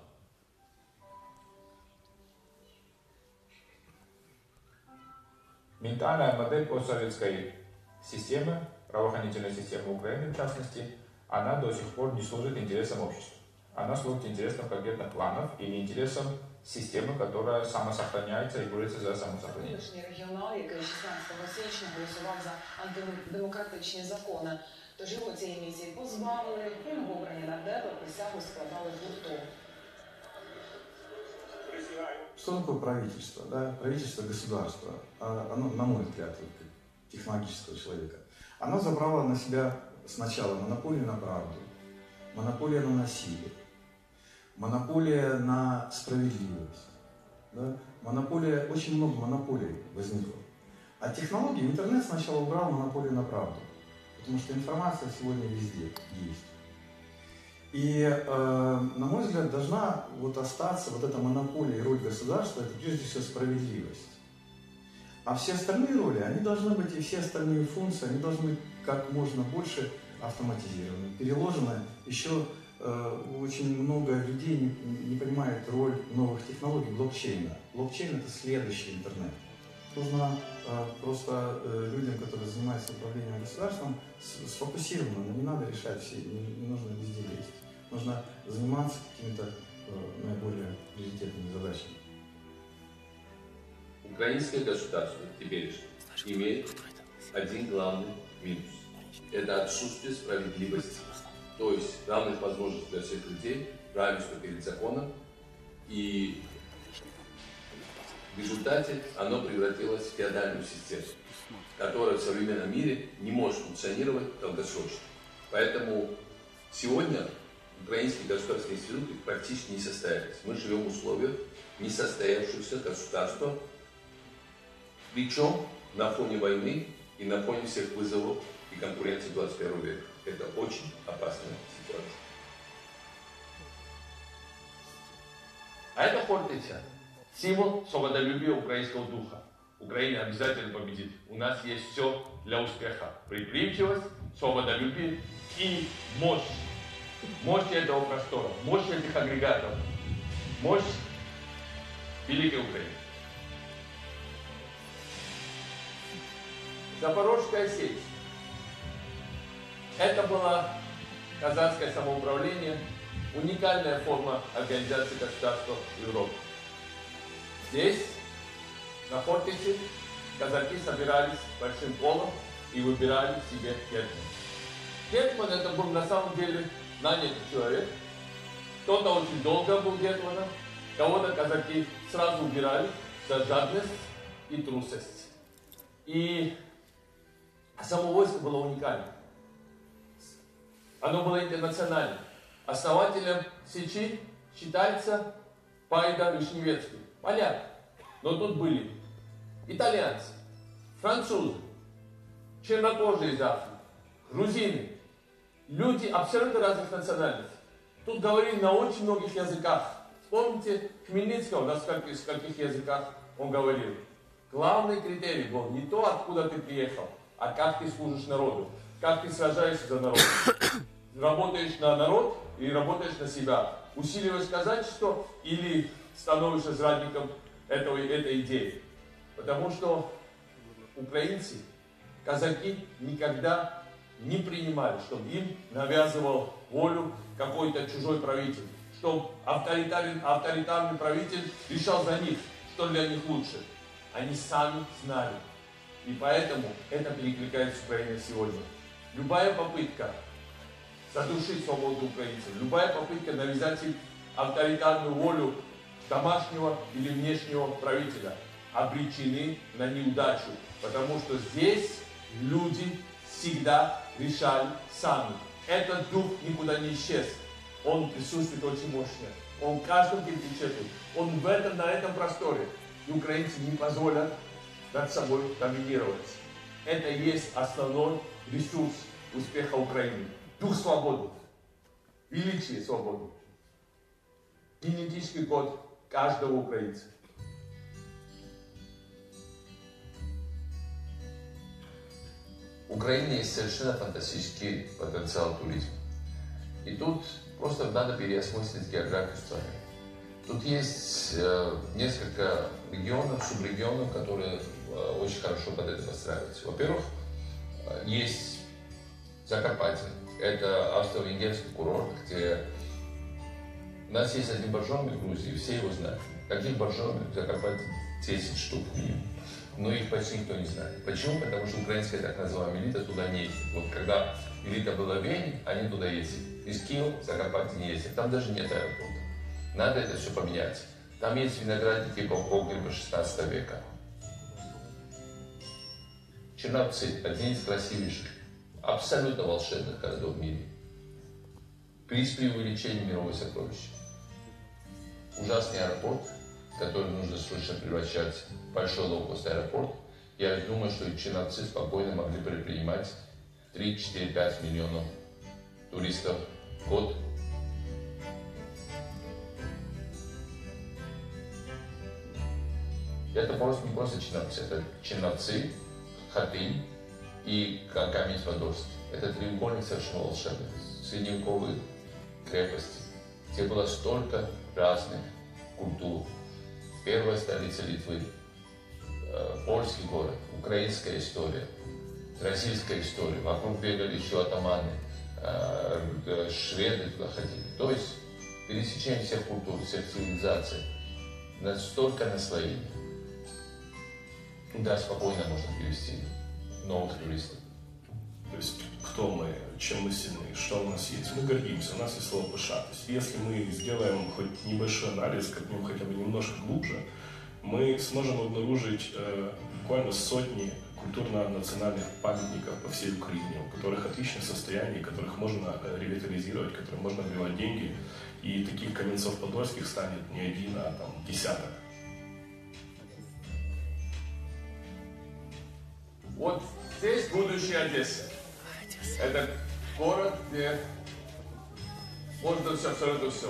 Ментальная модель постсоветской системы, правоохранительной системы Украины в частности, она до сих пор не служит интересам общества. Она служит интересам конкретных кланов или интересам системи, которая самосохраняється і бореться за самосохранення. Регіонал, який 16 січня голосував за антидемократичні закони, тож його цієї місії позбавили, прямого обрання нардепа присягу складали гуртом. Что такое правительство? Да? Правительство государства, оно, на мой взгляд, как технологического человека, оно забрало на себя сначала монополию на правду, монополию на насилие, монополия на справедливость. Да? Монополия, очень много монополий возникло. А технологии, интернет сначала убрал монополию на правду, потому что информация сегодня везде есть. И, на мой взгляд, должна вот остаться вот эта монополия и роль государства, это прежде всего справедливость. А все остальные роли, они должны быть, и все остальные функции, они должны быть как можно больше автоматизированы, переложены. Еще очень много людей не понимает роль новых технологий блокчейна. Блокчейн — это следующий интернет. Нужно просто людям, которые занимаются управлением государством, сфокусированно, не надо решать все, не нужно везде лезть. Нужно заниматься какими-то наиболее приоритетными задачами. Украинское государство теперь имеет один главный минус. Это отсутствие справедливости. То есть равных возможностей для всех людей, равенство перед законом. И в результате оно превратилось в феодальную систему, которая в современном мире не может функционировать долгосрочно. Поэтому сегодня украинские государственные институты практически не состоялись. Мы живем в условиях несостоявшегося государства, причем на фоне войны и на фоне всех вызовов и конкуренции 21 века. Это очень опасная ситуация. А это фортеця. Символ свободолюбия украинского духа. Украина обязательно победит. У нас есть все для успеха. Предприимчивость, свободолюбие и мощь. Мощь этого простора, мощь этих агрегатов, мощь Великой Украины. Запорожская сеть. Это было казацкое самоуправление, уникальная форма организации государства в Европе. Здесь, на Хортице, казаки собирались большим полом и выбирали себе гетмана. Гетман это был на самом деле нанятый человек. Кто-то очень долго был гетманом, кого-то казаки сразу убирали за жадность и трусость. И само войско было уникальным. Оно было интернациональным. Основателем Сечи считается Пайда Вишневецкий, поляк. Но тут были итальянцы, французы, чернокожие из Африки, грузины, люди абсолютно разных национальностей. Тут говорили на очень многих языках. Вспомните Хмельницкого, на скольких языках он говорил. Главный критерий был не то, откуда ты приехал, а как ты служишь народу, как ты сражаешься за народ. Работаешь на народ или работаешь на себя. Усиливаешь казачество или становишься зрадником этой идеи. Потому что украинцы, казаки никогда не принимали, чтобы им навязывал волю какой-то чужой правитель. Чтобы авторитарный правитель решал за них, что для них лучше. Они сами знали. И поэтому это перекликается с Украиной сегодня. Любая попытка задушить свободу украинцев, любая попытка навязать им авторитарную волю домашнего или внешнего правителя обречены на неудачу. Потому что здесь люди всегда решали сами. Этот дух никуда не исчез. Он присутствует очень мощно. Он в каждом кирпиче тут. Он на этом просторе. И украинцы не позволят над собой доминировать. Это и есть основной ресурс успеха Украины. Дух свободы. Величие свободы. Генетический код каждого украинца. В Украине есть совершенно фантастический потенциал туризма. И тут просто надо переосмыслить географию страны. Тут есть несколько регионов, субрегионов, которые очень хорошо под это подстраиваются. Во-первых, есть Закарпатье. Это австро-венгерский курорт, где у нас есть один боржоми в Грузии, все его знают. Таких боржоми в Закарпатье 10 штук минимум. Но их почти никто не знает. Почему? Потому что украинская так называемая элита туда не ездит. Вот когда элита была в Вене, они туда ездят. Из Киева в Закарпатье не ездят. Там даже нет аэропорта. Надо это все поменять. Там есть виноградники типа погреба 16 века. Черновцы – один из красивейших, абсолютно волшебных городов в мире. Приз преувеличения мировой сокровища. Ужасный аэропорт, который нужно срочно превращать в большой лоукост аэропорт. Я думаю, что Черновцы спокойно могли бы принимать 3, 4, 5 миллионов туристов в год. Это просто не просто Черновцы, это Черновцы, Хатынь и Каменец-Подольск. Это треугольник совершенно волшебный. Средневековые крепости, где было столько разных культур. Первая столица Литвы, польский город, украинская история, российская история. Вокруг бегали еще атаманы, шведы туда ходили. То есть пересечение всех культур, всех цивилизаций. Настолько наслоений. Туда спокойно можно привести новых туристов. То есть кто мы, чем мы сильны, что у нас есть. Мы гордимся, у нас есть слово «пышатость». Если мы сделаем хоть небольшой анализ, копнем хотя бы немножко глубже, мы сможем обнаружить буквально сотни культурно-национальных памятников по всей Украине, у которых отличное состояние, которых можно ревитализировать, которым можно вливать деньги. И таких Каменцов-Подольских станет не один, а там десяток. Вот здесь будущая Одесса. Это город, где можно все, абсолютно все.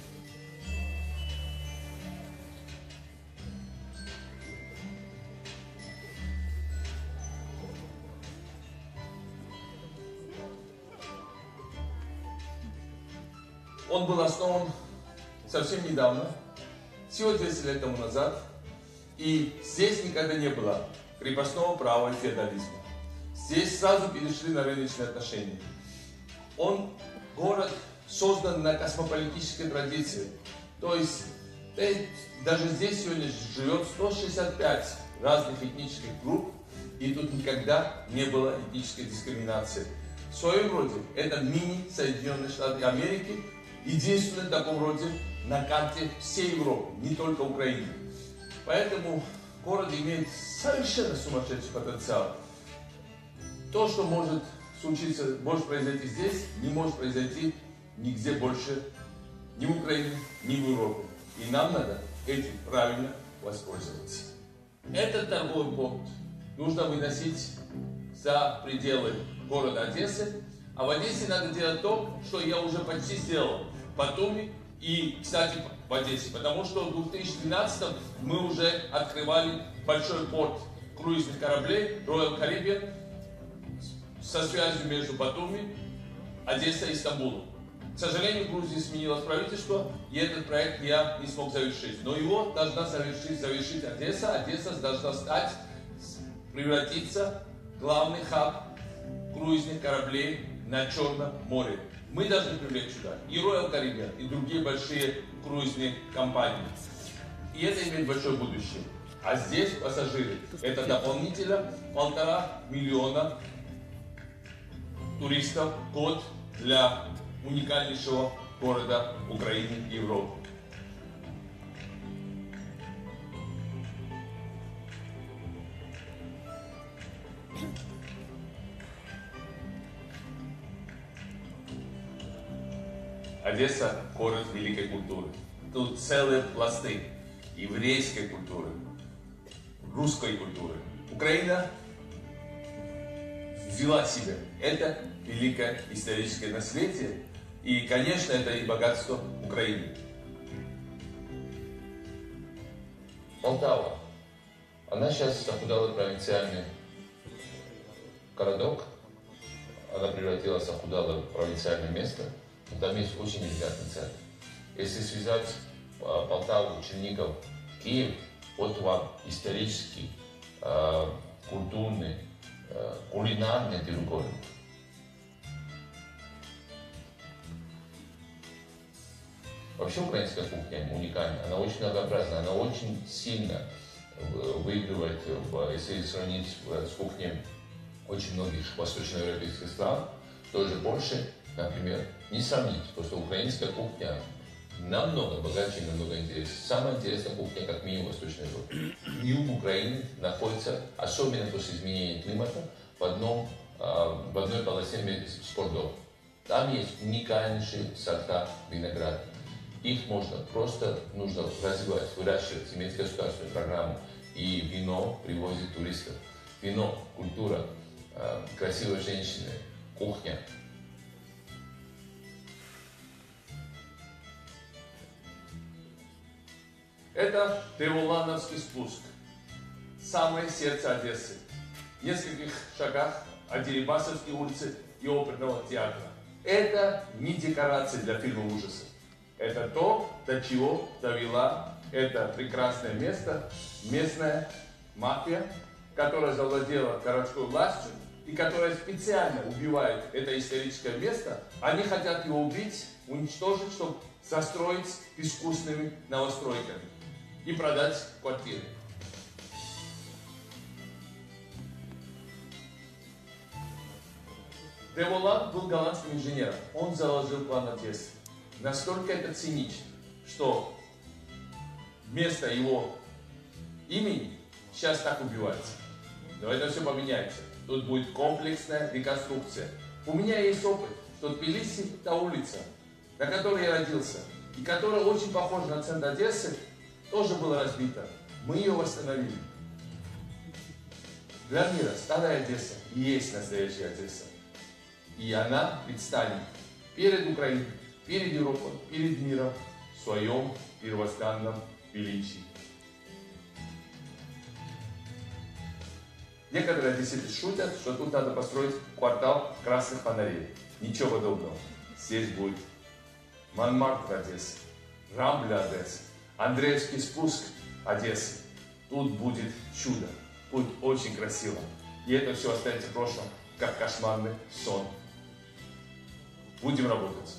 Он был основан совсем недавно, всего 200 лет тому назад, и здесь никогда не было крепостного права и феодализма. Здесь сразу перешли на рыночные отношения. Город создан на космополитической традиции. То есть даже здесь сегодня живет 165 разных этнических групп, и тут никогда не было этнической дискриминации. В своем роде это мини-Соединенные Штаты Америки, единственное в таком роде на карте всей Европы, не только Украины. Поэтому город имеет совершенно сумасшедший потенциал. То, что может случиться, может произойти здесь, не может произойти нигде больше, ни в Украине, ни в Европе. И нам надо этим правильно воспользоваться. Этот торговый порт нужно выносить за пределы города Одессы. А в Одессе надо делать то, что я уже почти сделал в Батуми и, кстати, в Одессе. Потому что в 2012 мы уже открывали большой порт круизных кораблей Royal Caribbean со связью между Батуми, Одессой и Стамбулом. К сожалению, в Грузии сменилось правительство, и этот проект я не смог завершить. Но его должна завершить Одесса. Одесса должна превратиться в главный хаб круизных кораблей на Черном море. Мы должны привлечь сюда и Royal Caribbean, и другие большие круизные компании. И это имеет большое будущее. А здесь пассажиры. Это дополнительно 1,5 миллиона туристов в год для уникальнейшего города Украины и Европы. Одесса – город великой культуры. Тут целые пласты еврейской культуры, русской культуры. Украина взяла себе это великое историческое наследие, и, конечно, это и богатство Украины. Полтава. Она сейчас захудалый провинциальный городок. Она превратилась в захудалое провинциальное место. Но там есть очень интересный центр. Если связать Полтаву, Чернигов, Киев, вот вам исторический, культурный, кулинарный город. Вообще украинская кухня уникальна, она очень многообразна, она очень сильно выигрывает, если сравнить с кухней очень многих восточноевропейских стран, тоже больше, например, не сравнить, потому что украинская кухня намного богаче и намного интереснее. Самая интересная кухня, как минимум, в Восточной Европе. Юг Украины находится, особенно после изменения климата, в одной полосе с Кордовой. Там есть уникальнейшие сорта винограда. Их нужно развивать, выращивать, иметь государственную программу. И вино привозит туристов. Вино, культура, красивые женщины, кухня. Это Деволановский спуск, самое сердце Одессы. В нескольких шагах от Дерибасовской улицы и оперного театра. Это не декорации для фильма ужасов. Это то, до чего довела это прекрасное место местная мафия, которая завладела городской властью и которая специально убивает это историческое место. Они хотят его убить, уничтожить, чтобы застроить искусственными новостройками и продать квартиры. Деволан был голландским инженером. Он заложил план Одессы. Настолько это цинично, что вместо его имени сейчас так убивается. Но это все поменяется. Тут будет комплексная реконструкция. У меня есть опыт, что Тбилиси, та улица, на которой я родился, и которая очень похожа на центр Одессы, тоже была разбита. Мы ее восстановили. Для мира старая Одесса и есть настоящая Одесса. И она предстанет перед Украиной, перед Европой, перед миром в своем первозданном величии. Некоторые одесситы шутят, что тут надо построить квартал красных фонарей. Ничего подобного. Здесь будет Монмартр Одессы, Рамбля Одессы, Андреевский спуск Одессы. Тут будет чудо. Будет очень красиво. И это все останется в прошлом, как кошмарный сон. Будем работать.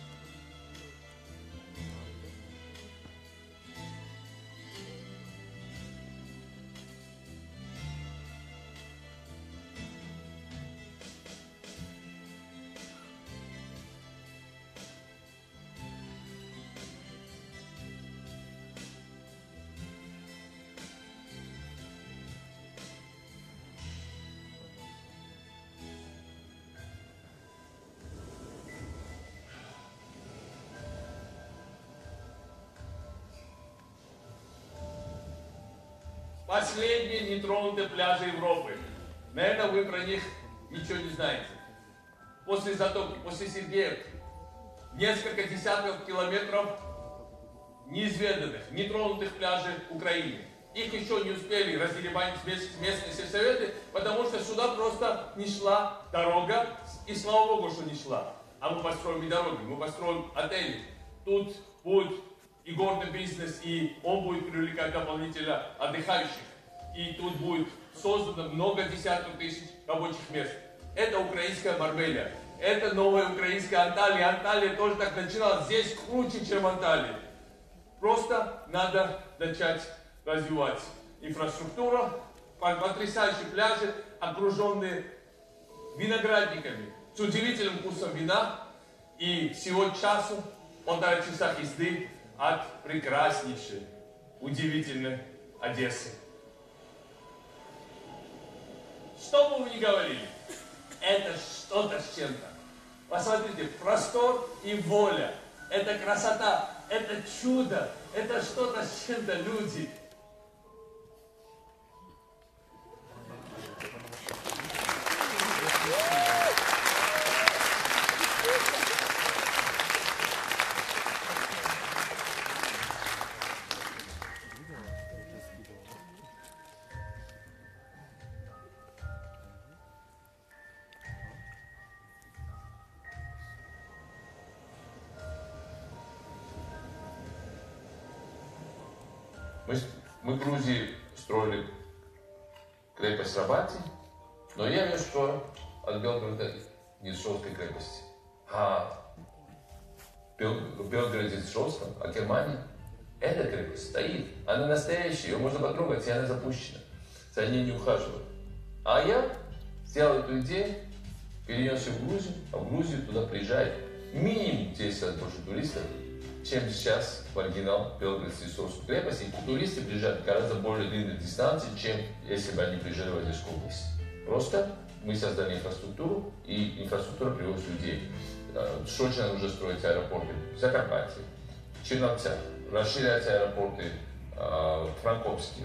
Последние нетронутые пляжи Европы. Наверное, вы про них ничего не знаете. После затопки, после Сергеевки, несколько десятков километров неизведанных, нетронутых пляжей Украины. Их еще не успели раздеребанить местные сельсоветы, потому что сюда просто не шла дорога, и слава Богу, что не шла. а мы построим и дороги, мы построим отели. Тут будет и горный бизнес, и он будет привлекать дополнительно отдыхающих. И тут будет создано много десятков тысяч рабочих мест. Это украинская Марбелья. Это новая украинская Анталия. Анталия тоже так начиналась. Здесь круче, чем Анталия. Просто надо начать развивать инфраструктуру. Потрясающие пляжи, окруженные виноградниками, с удивительным вкусом вина. И всего часу, 1,5 часа езды от прекраснейшей, удивительной Одессы. Что бы вы ни говорили, это что-то с чем-то. Посмотрите, простор и воля, это красота, это чудо, это что-то с чем-то, люди. Мы в Грузии строили крепость Рабати, но я вижу, что от Белгорода нет Шостской крепости. А в Белгороде с Шостом, а Германия, эта крепость стоит. Она настоящая, ее можно потрогать, и она запущена. За ней не ухаживают. А я взял эту идею, перенес ее в Грузию, а в Грузию туда приезжает минимум 10 раз больше туристов, чем сейчас в оригинал Белгород-Сестрорскую крепость. И туристы приезжают гораздо более длинные дистанции, чем если бы они приезжали в Одесскую область. Просто мы создали инфраструктуру, и инфраструктура приводит людей. В Сочи нам уже строить аэропорты, в Закарпатье, в Черновцах, расширять аэропорты, в Франковске,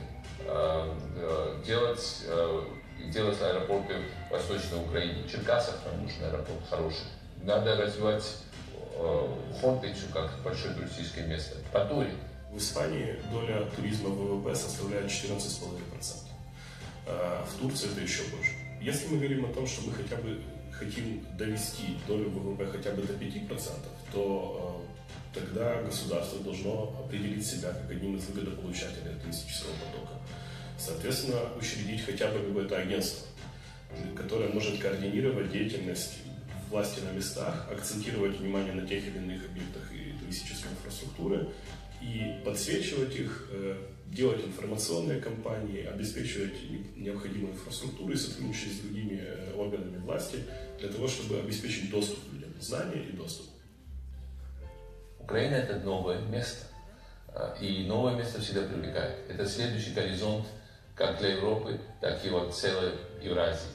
делать аэропорты в Восточной Украине. В Черкасах нам нужен аэропорт хороший. Надо развивать Хонтычу как большое туристическое место. По туре. В Испании доля туризма в ВВП составляет 14,5%. В Турции это еще больше. Если мы говорим о том, что мы хотя бы хотим довести долю ВВП хотя бы до 5%, то тогда государство должно определить себя как одним из выгодополучателей туристического потока. Соответственно, учредить хотя бы какое-то агентство, которое может координировать деятельность власти на местах, акцентировать внимание на тех или иных объектах и туристической инфраструктуры и подсвечивать их, делать информационные кампании, обеспечивать необходимую инфраструктуру и сотрудничать с другими органами власти для того, чтобы обеспечить доступ людям, знания и доступ. Украина – это новое место, и новое место всегда привлекает. Это следующий горизонт как для Европы, так и вот целой Евразии.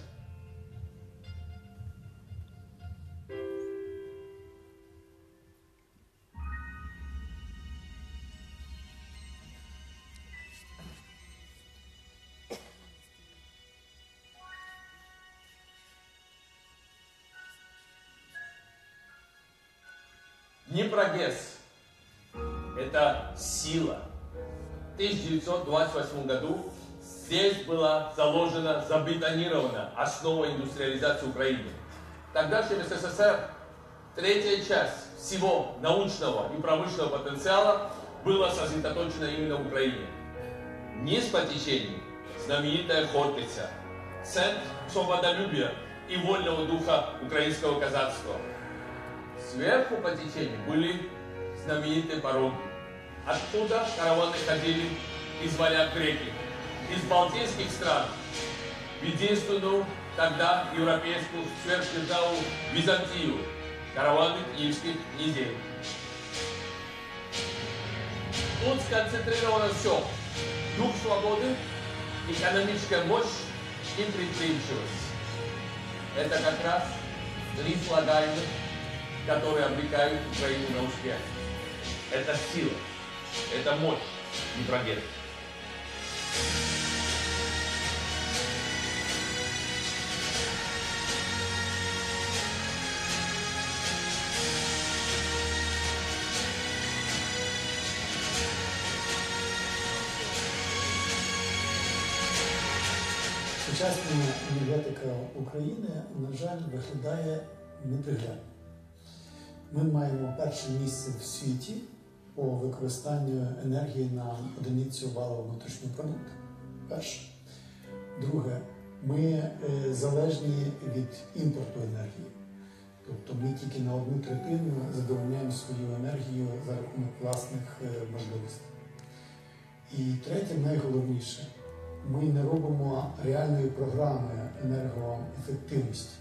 Днепрогэс – это сила. В 1928 году здесь была заложена, забетонирована основа индустриализации Украины. В тогдашнем СССР третья часть всего научного и промышленного потенциала была сосредоточена именно в Украине. Низ по течению – знаменитая Хортиця, центр свободолюбия и вольного духа украинского казацтва. Сверху по течению были знаменитые пороги. Оттуда караваны ходили из варяг греки, из балтийских стран, в единственную тогда европейскую сверхдержаву Византию, караваны киевских князей. Тут сконцентрировано все. Дух свободы, экономическая мощь и предприимчивость. Это как раз три слагаемых, которые обрекают Украину на успех. Это сила, это мощь, Днепрогэс. Сучасна енергетика України, на жаль, виглядає неприглядно. Ми маємо перше місце в світі по використанню енергії на одиницю валового внутрішнього продукту. Перше. Друге, ми залежні від імпорту енергії. Тобто ми тільки на 1/3 задовольняємо свою енергію за рахунок власних можливостей. І третє, найголовніше, ми не робимо реальної програми енергоефективності.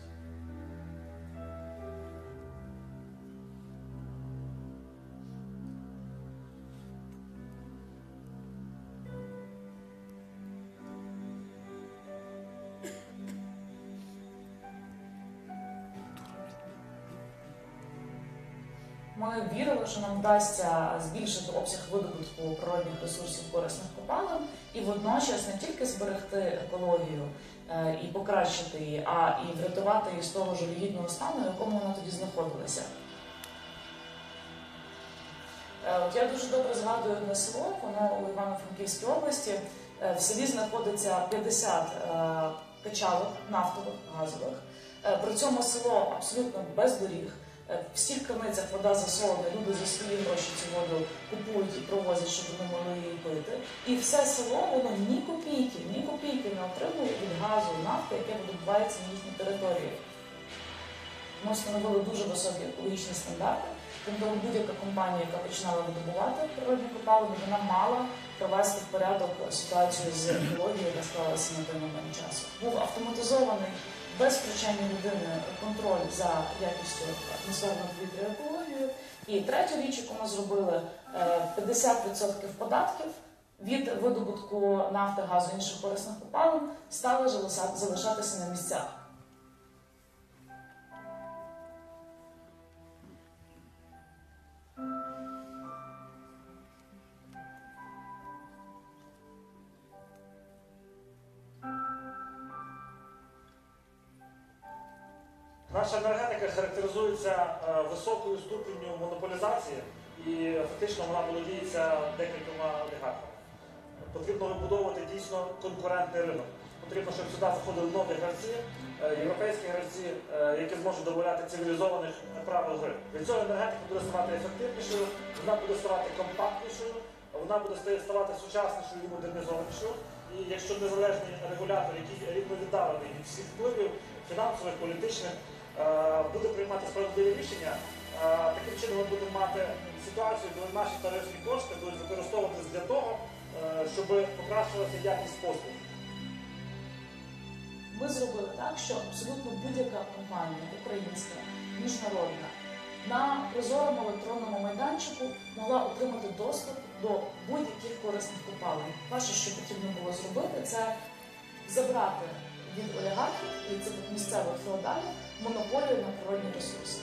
Ми вірили, що нам вдасться збільшити обсяг видобутку природних ресурсів корисних копалин і водночас не тільки зберегти екологію і покращити її, а і врятувати її з того жалюгідного стану, в якому вона тоді знаходилася. От я дуже добре згадую одне село, воно у Івано-Франківській області. В селі знаходиться 50 качалок нафтових, газових. При цьому село абсолютно без доріг. В всіх криницях вода засолена, люди за свої гроші цю воду купують і провозять, щоб вони могли її пити. І все село, воно ні копійки не отримує від газу, нафти, яке видобувається на їхній території. Ми встановили дуже високі екологічні стандарти. Тому будь-яка компанія, яка починала видобувати природні копалини, вона мала привести в порядок ситуацію з екологією, яка склалася на той момент часу. Був автоматизований без втручання людини контроль за якістю атмосферного повітря і екологією. І третя річ, яку ми зробили, 50% податків від видобутку нафти, газу і інших корисних копалин стали залишатися на місцях. Наша енергетика характеризується високою ступенню монополізації і фактично вона володіється декількома олігархами. Потрібно вибудовувати дійсно конкурентний ринок. Потрібно, щоб сюди заходили нові гравці, європейські гравці, які зможуть домовляти цивілізованих правил гри. Від цього енергетика буде ставати ефективнішою, вона буде ставати компактнішою, вона буде ставати сучаснішою і модернізованішою. І якщо незалежний регулятор, який рівновіддалений від всіх впливів фінансових, політичних, буде приймати справедливі рішення, таким чином ми будемо мати ситуацію, коли наші тарифні кошти будуть використовуватися для того, щоб покращувалася якість послуг. Ми зробили так, що абсолютно будь-яка компанія, українська, міжнародна, на прозорому електронному майданчику могла отримати доступ до будь-яких корисних копалин. Перше, що потрібно було зробити, це забрати від олігархів і цих місцевих феодалів монополію на природні ресурси.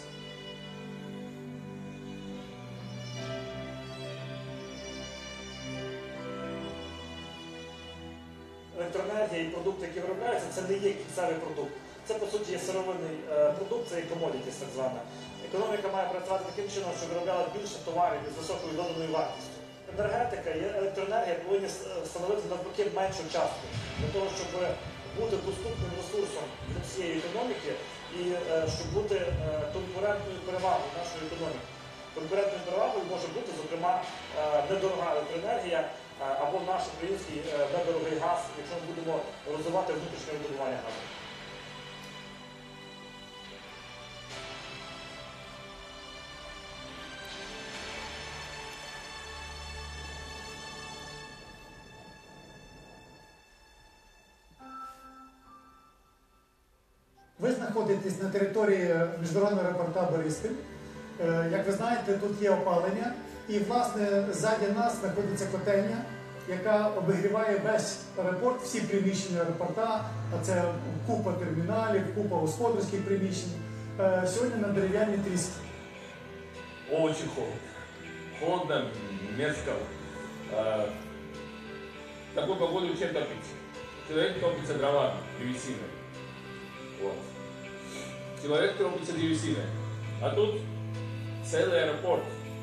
Електроенергія і продукти, які виробляються, це не є кінцевий продукт. Це, по суті, є сировинний продукт, це є commodities, так звана. Економіка має працювати таким чином, щоб виробляла більше товарів із високою доданою вартістю. Енергетика і електроенергія повинні становити навпаки меншу частку для того, щоб бути доступним ресурсом для всієї економіки і щоб бути конкурентною перевагою нашої економіки. Конкурентною перевагою може бути, зокрема, недорога електроенергія або наш український недорогий газ, якщо ми будемо розвивати внутрішнє видобування газу. Ви знаходитесь на території міжнародного аеропорта Бориспіль. Як ви знаєте, тут є опалення. І, власне, ззаді нас знаходиться котельня, яка обігріває весь аеропорт, всі приміщення аеропорта, а це купа терміналів, купа господарських приміщень. Сьогодні на дерев'яній трісці. Очень холодно. Холодно, мерзко. Такую погоду чем топить? Человек топится дровами, древесиной. Вот. Человек топится древесиной. А тут целый аэропорт.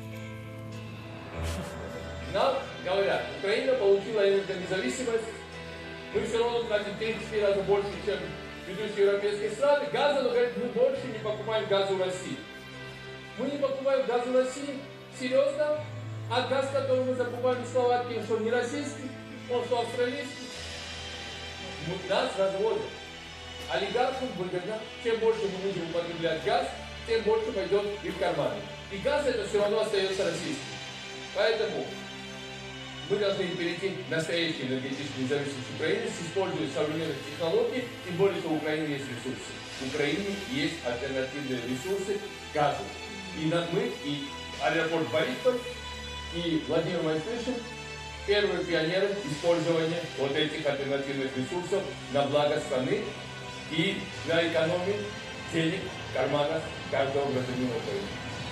Нам говорят, Украина получила энергонезависимость, мы все равно тратим 34 раза больше, чем ведущие европейские страны газа, но говорят, мы больше не покупаем газа в России. Мы не покупаем газ в России. Серьезно? А газ, который мы закупаем в Словакии, что не российский, он что австралийский? Нас разводят. Олигархам выгодно, чем больше мы будем употреблять газ, тем больше пойдет и в карманы. И газ это все равно остается российским. Поэтому мы должны перейти к настоящей энергетической независимости Украины с использованием современных технологий, тем более, что у Украины есть ресурсы. У Украины есть альтернативные ресурсы газу. И мы, и аэропорт Борисполь, и Владимир Майншпиль первые пионеры использования вот этих альтернативных ресурсов на благо страны и на экономию денег в карманах каждого гражданина Украины.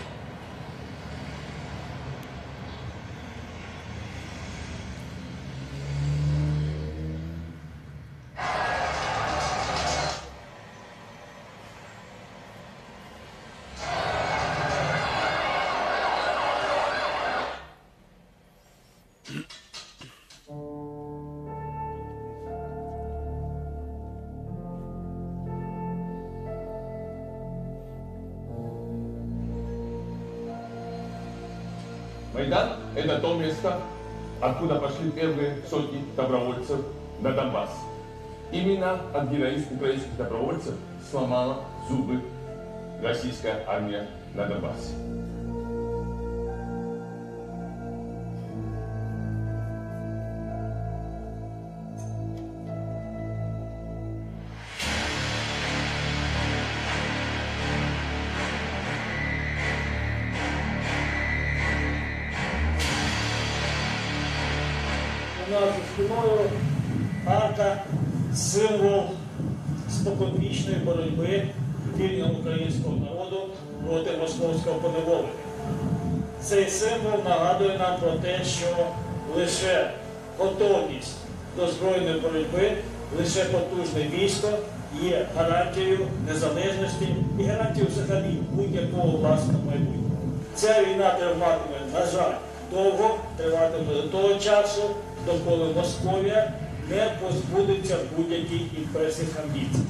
Майдан – это то место, откуда пошли первые сотни добровольцев на Донбасс. Именно от героизма украинских добровольцев сломала зубы российская армия на Донбассе. У нас за спиною арка – символ споконвічної боротьби вільного українського народу проти московського поневолення. Цей символ нагадує нам про те, що лише готовність до збройної боротьби, лише потужне військо є гарантією незалежності і гарантією взагалі будь-якого власного майбутнього. Ця війна триватиме, на жаль, довго, триватиме до того часу, доколи Московія не позбудеться будь-яких імперських амбіцій.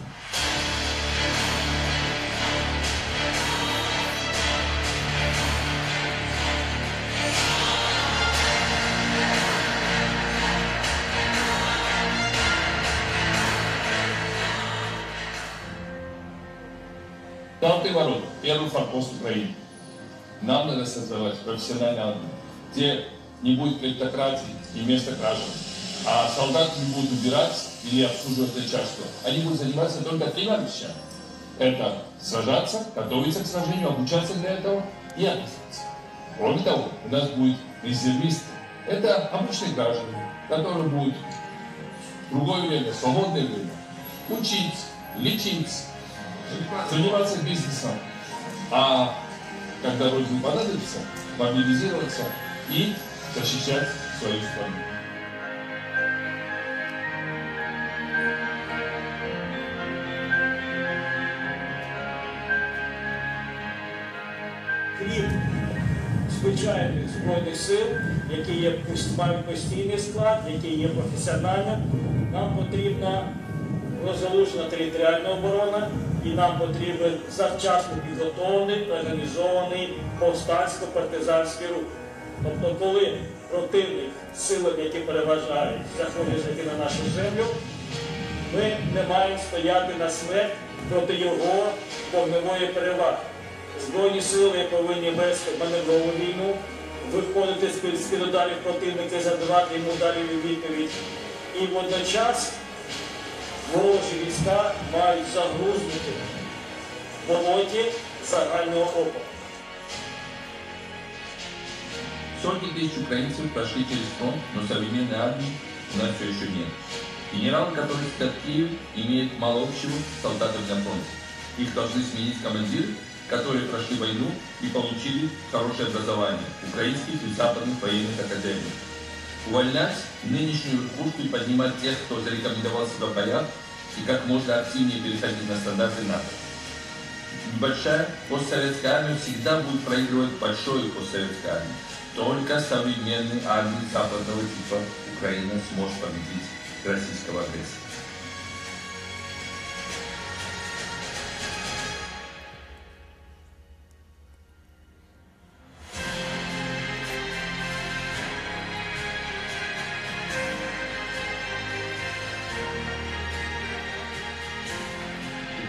Золотые ворота, первый форпост Украины. Нам надо создавать профессиональную армию, где не будет клептократии и места кражи. А солдат не будут убирать или обслуживать начальство. Они будут заниматься только тремя вещами. Это сражаться, готовиться к сражению, обучаться для этого и отписываться. Кроме того, у нас будет резервисты. Это обычные граждане, которые будут в другое время, свободное время, учить, лечить, заниматься бизнесом. А когда Родине понадобится, мобилизироваться и защищать свою страну. Крім звичайних збройних сил, які мають постійний склад, які є професіональним, нам потрібна розгалужена територіальна оборона і нам потрібен завчасно підготовлений, організований повстансько-партизанський рух. Тобто, коли противник силами, які переважають, заходить на нашу землю, ми не маємо стояти на смерть проти його вогневої переваги. Збройні сили повинні вести маневрову війну, виходити з-під ударів противника і задавати йому ударів у відповідь. І водночас ворожі війська мають загрузнути в болоті загального опору. Сотни тысяч украинцев прошли через фронт, но современной армии у нас все еще нет. Генералы, которые стоят в Киеве, имеют мало общего с солдатами на фронте. Их должны сменить командиры, которые прошли войну и получили хорошее образование в украинских и западных военных академиях. Увольнять нынешнюю верхушку и поднимать тех, кто зарекомендовал себя в боях, и как можно активнее переходить на стандарты НАТО. Небольшая постсоветская армия всегда будет проигрывать большой постсоветской армии. Только современной армией западного типа Украина сможет победить российского агрессора.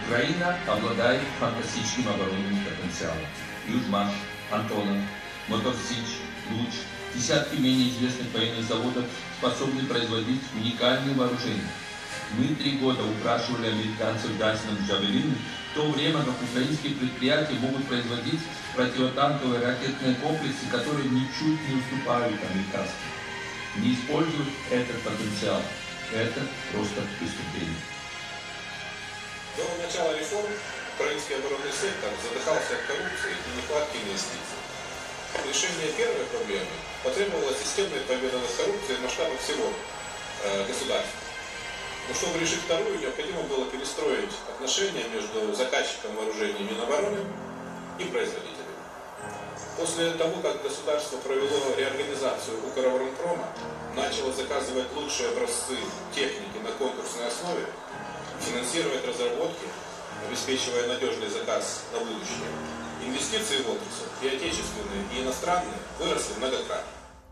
Украина обладает фантастическим оборонным потенциалом. Южмаш, Антонов, Моторсич, Луч, десятки менее известных военных заводов способны производить уникальные вооружения. Мы 3 года упрашивали американцев дать нам джавелины, в то время как украинские предприятия могут производить противотанковые ракетные комплексы, которые ничуть не уступают американским. Не используют этот потенциал. Это просто преступление. До начала реформ украинский оборонный сектор задыхался от коррупции и нехватки инвестиций. Решение первой проблемы потребовало системной победы над коррупцией в масштабах всего государства. Но чтобы решить вторую, необходимо было перестроить отношения между заказчиком вооружений Минобороны и производителем. После того, как государство провело реорганизацию Укроборонпрома, начало заказывать лучшие образцы техники на конкурсной основе, финансировать разработки, обеспечивая надежный заказ на будущее, инвестиции в отрасль, и отечественные, и иностранные, выросли многократно.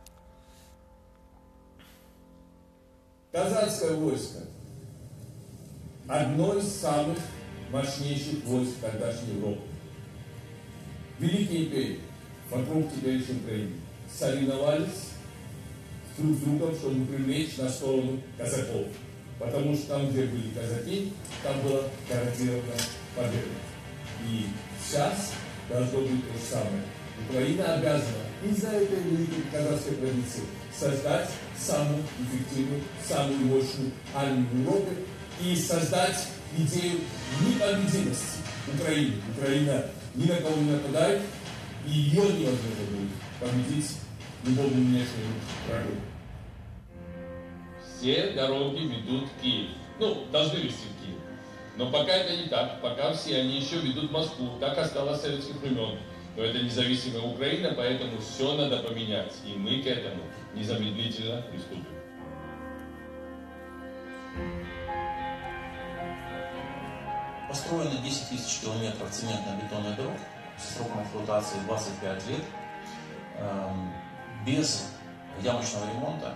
Казацкое войско – одно из самых мощнейших войск тогдашней Европы. Великие империи вокруг теперешней Украины соревновались друг с другом, чтобы привлечь на сторону казаков. Потому что там, где были казаки, там была гарантирована победа. И сейчас должно быть то же самое. Украина обязана из-за этой великой казахской традиции создать самую эффективную, самую мощную армию в Европе и создать идею непобедимости Украины. Украина ни на кого не нападает, и ее невозможно будет победить любому внешнему врагу. Все дороги ведут в Киев. Ну, должны вести в Киев. Но пока это не так, пока все они еще ведут в Москву, так осталось с советских времен. Но это независимая Украина, поэтому все надо поменять. И мы к этому незамедлительно приступим. Построено 10 тысяч километров цементно-бетонных дорог с сроком эксплуатации 25 лет. Без ямочного ремонта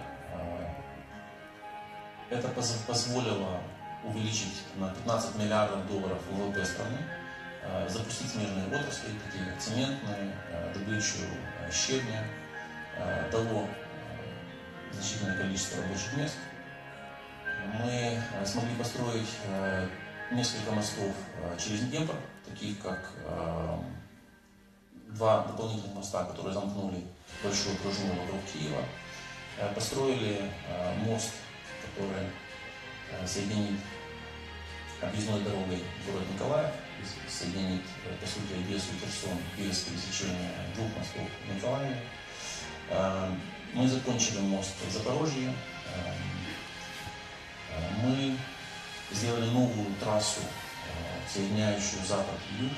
это позволило увеличить на 15 миллиардов долларов ВВП страны, запустить смежные отрасли, такие как цементные, добычу щебня, дало значительное количество рабочих мест. Мы смогли построить несколько мостов через Днепр, таких как 2 дополнительных моста, которые замкнули большую окружную вокруг Киева. Построили мост, который соединит объездной дорогой город Николаев, соединит, по сути, Одессу и Херсон без пересечения 2 мостов в Николаеве. Мы закончили мост в Запорожье. Мы сделали новую трассу, соединяющую запад и юг.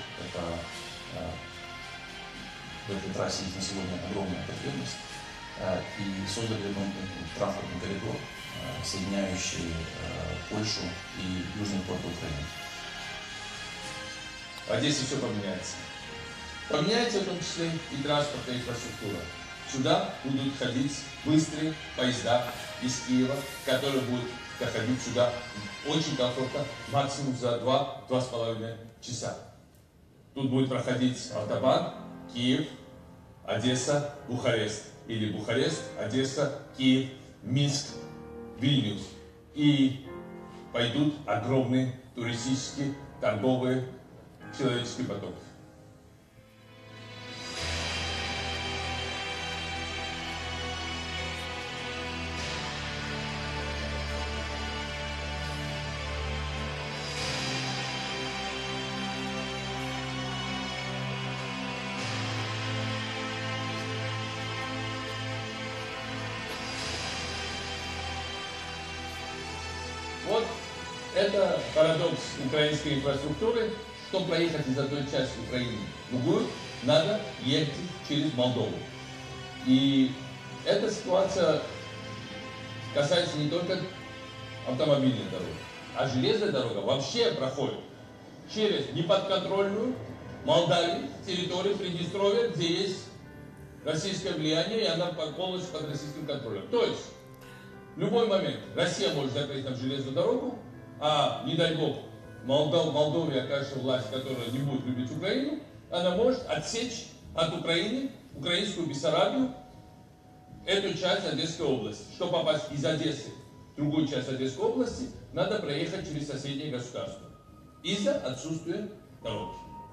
В этой трассе есть на сегодня огромная потребность. И создали транспортный коридор, соединяющий Польшу и южный порт Украины. В Одессе все поменяется. Поменяется в том числе и транспортная инфраструктура. Сюда будут ходить быстрые поезда из Киева, которые будут доходить сюда очень комфортно, максимум за 2-2,5 часа. Тут будет проходить автобан Киев, Одесса, Бухарест. Или Бухарест, Одесса, Киев, Минск, Вильнюс. И пойдут огромные туристические, торговые, человеческие потоки. Вот это парадокс украинской инфраструктуры. Чтобы проехать из одной части Украины в другую, надо ехать через Молдову. И эта ситуация касается не только автомобильной дороги, а железная дорога вообще проходит через неподконтрольную Молдавию, территорию Приднестровья, где есть российское влияние, и она полностью под российским контролем. То есть в любой момент Россия может закрыть нам железную дорогу, а, не дай бог, в Молдове окажется власть, которая не будет любить Украину, она может отсечь от Украины, украинскую Бессарабию, эту часть Одесской области. Чтобы попасть из Одессы в другую часть Одесской области, надо проехать через соседнее государство. Из-за отсутствия дороги.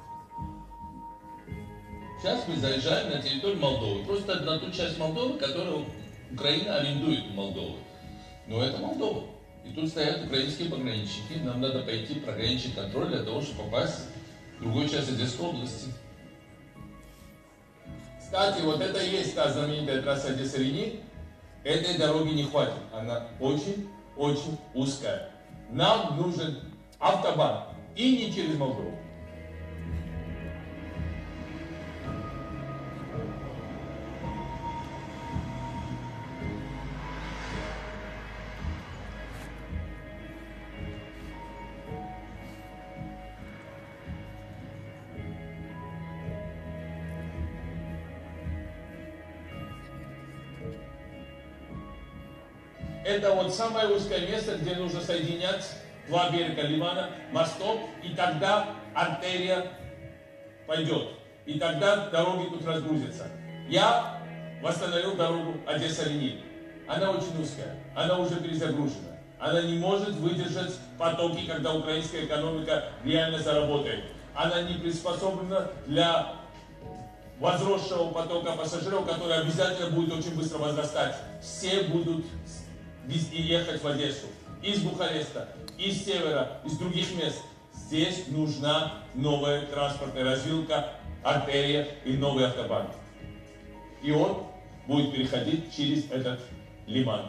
Сейчас мы заезжаем на территорию Молдовы. Просто на ту часть Молдовы, которую Украина арендует у Молдовы. Но это Молдова. И тут стоят украинские пограничники. Нам надо пойти пограничный контроль для того, чтобы попасть в другую часть Одесской области. Кстати, вот это и есть та знаменитая трасса Одесса-Рени. Этой дороги не хватит. Она очень узкая. Нам нужен автобан. И не через Молдову. Это вот самое узкое место, где нужно соединять два берега Ливана мостом, и тогда артерия пойдет. И тогда дороги тут разгрузятся. Я восстановил дорогу Одесса-Рени. Она очень узкая, она уже перезагружена. Она не может выдержать потоки, когда украинская экономика реально заработает. Она не приспособлена для возросшего потока пассажиров, который обязательно будет очень быстро возрастать. Все будут ехать в Одессу. Из Бухареста, из севера, из других мест. Здесь нужна новая транспортная развилка, артерия и новый автобан. И он будет переходить через этот лиман.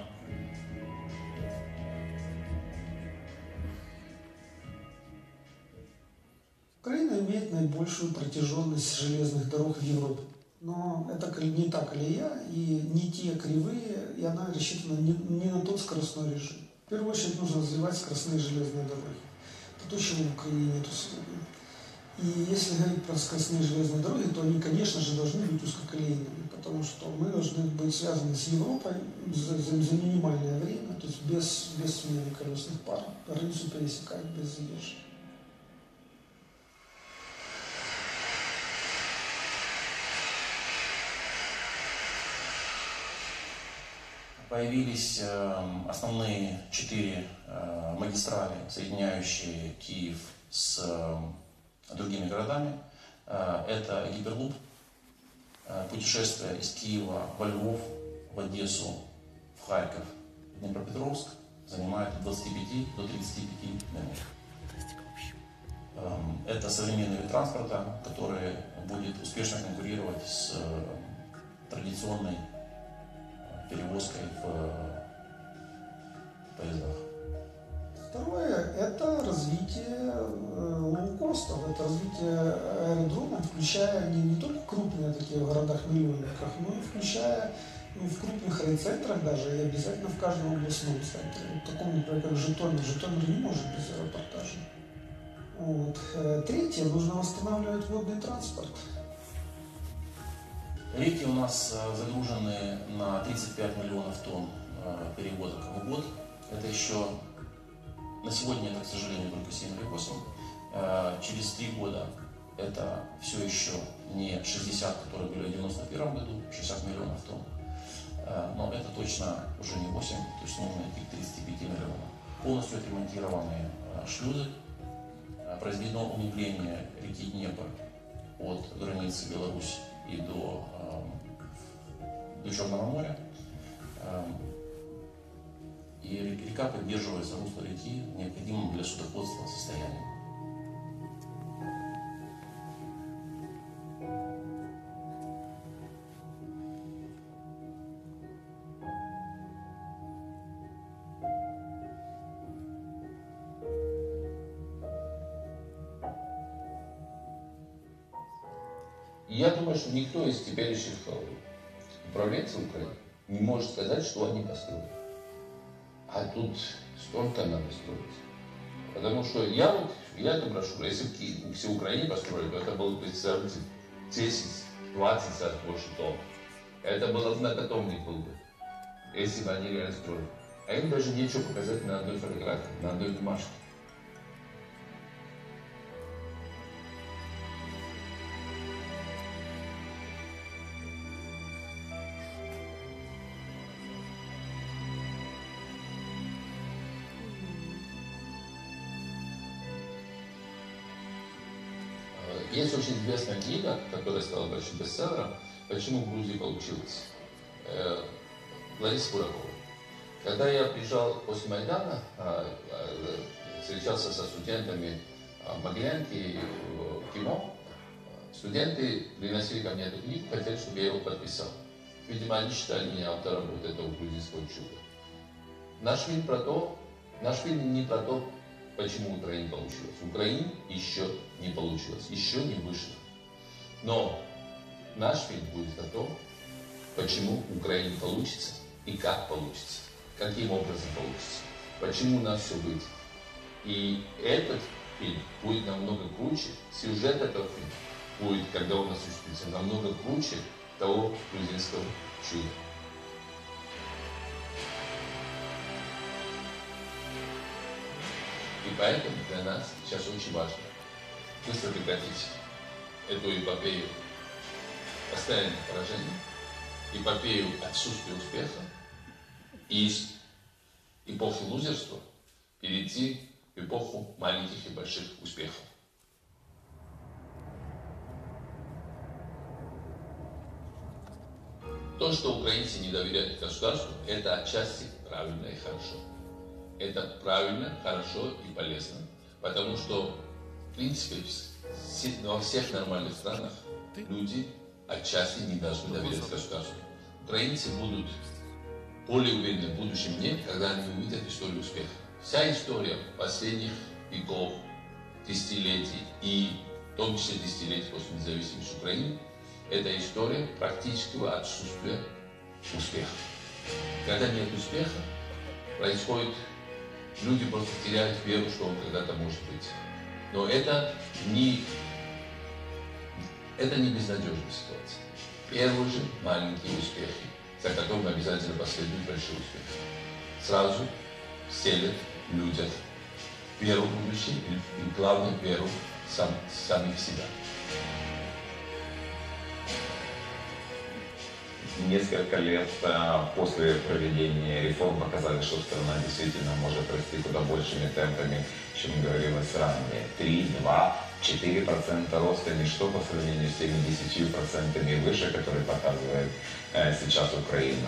Украина имеет наибольшую протяженность железных дорог в Европе. Но это не та колея и не те кривые, и она рассчитана не на тот скоростной режим. В первую очередь нужно развивать скоростные железные дороги. Это то, чего в Украине нет сегодня. И если говорить про скоростные железные дороги, то они, конечно же, должны быть узкоколейными, потому что мы должны быть связаны с Европой за минимальное время, то есть без смены колесных пар, границу пересекать без задержки. Появились основные 4 магистрали, соединяющие Киев с другими городами. Это гиперлуп, путешествие из Киева во Львов, в Одессу, в Харьков, в Днепропетровск занимает от 25 до 35 минут. Это современный вид транспорта, который будет успешно конкурировать с традиционной перевозкой в поездах. Второе – это развитие лоукостов, это развитие аэродромов, включая не только крупные такие в городах-миллионниках, но и включая в крупных райцентрах даже, и обязательно в каждом областном центре. В таком, например, как Житомир. Житомир не может без аэропортажа. Вот. Третье – нужно восстанавливать водный транспорт. Реки у нас загружены на 35 миллионов тонн перевозок в год. Это еще на сегодня это, к сожалению, только 7 или 8. Через 3 года это все еще не 60, которые были в 1991 году, 60 миллионов тонн. Но это точно уже не 8, то есть нужно идти к 35 миллионам. Полностью отремонтированные шлюзы. Произведено углубление реки Днепр от границы Беларуси и до Черного моря. И река поддерживается, русло реки в необходимом для судоходства состоянии. Я думаю, что никто из теперешних управленцев Украины не может сказать, что они построили. А тут столько надо строить. Потому что я это брошюра, если бы все Украине построили, то это было бы, представьте, 10-20 раз больше тонн. Это было бы многотонник был бы, если бы они реально строили. А им даже нечего показать на одной фотографии, на одной бумажке. Есть очень известная книга, которая стала большим бестселлером «Почему в Грузии получилось?» Ларисы Бураковой. Когда я приезжал после Майдана, встречался со студентами Могилянки в кино, студенты приносили ко мне эту книгу, хотели, чтобы я его подписал. Видимо, они считали меня автором вот этого грузинского чуда. Наш фильм не про то, почему в Украине получилось. В Украине еще не получилось, еще не вышло. Но наш фильм будет о том, почему в Украине получится и как получится, каким образом получится, почему у нас все будет. И этот фильм будет намного круче, сюжет этого фильма будет, когда он осуществится, намного круче того грузинского чуда. И поэтому для нас сейчас очень важно быстро прекратить эту эпопею постоянных поражений, эпопею отсутствия успеха и из эпохи лузерства перейти в эпоху маленьких и больших успехов. То, что украинцы не доверяют государству, это отчасти правильно и хорошо. Это правильно, хорошо и полезно, потому что, в принципе, во всех нормальных странах люди отчасти не должны доверять государству. Украинцы будут более уверены в будущем дне, когда они увидят историю успеха. Вся история последних веков, десятилетий и в том числе десятилетий после независимости Украины, это история практического отсутствия успеха. Когда нет успеха, происходит, люди просто теряют веру, что он когда-то может быть. Но это не безнадежная ситуация. Первые же маленькие успехи, за которыми обязательно последует большой успех, сразу вселят в людях веру в будущее и, главное, веру в самих себя. Несколько лет после проведения реформ показали, что страна действительно может расти куда большими темпами, чем говорилось ранее. 3, 2, 4% роста, ничто по сравнению с теми 10% выше, которые показывает сейчас Украина.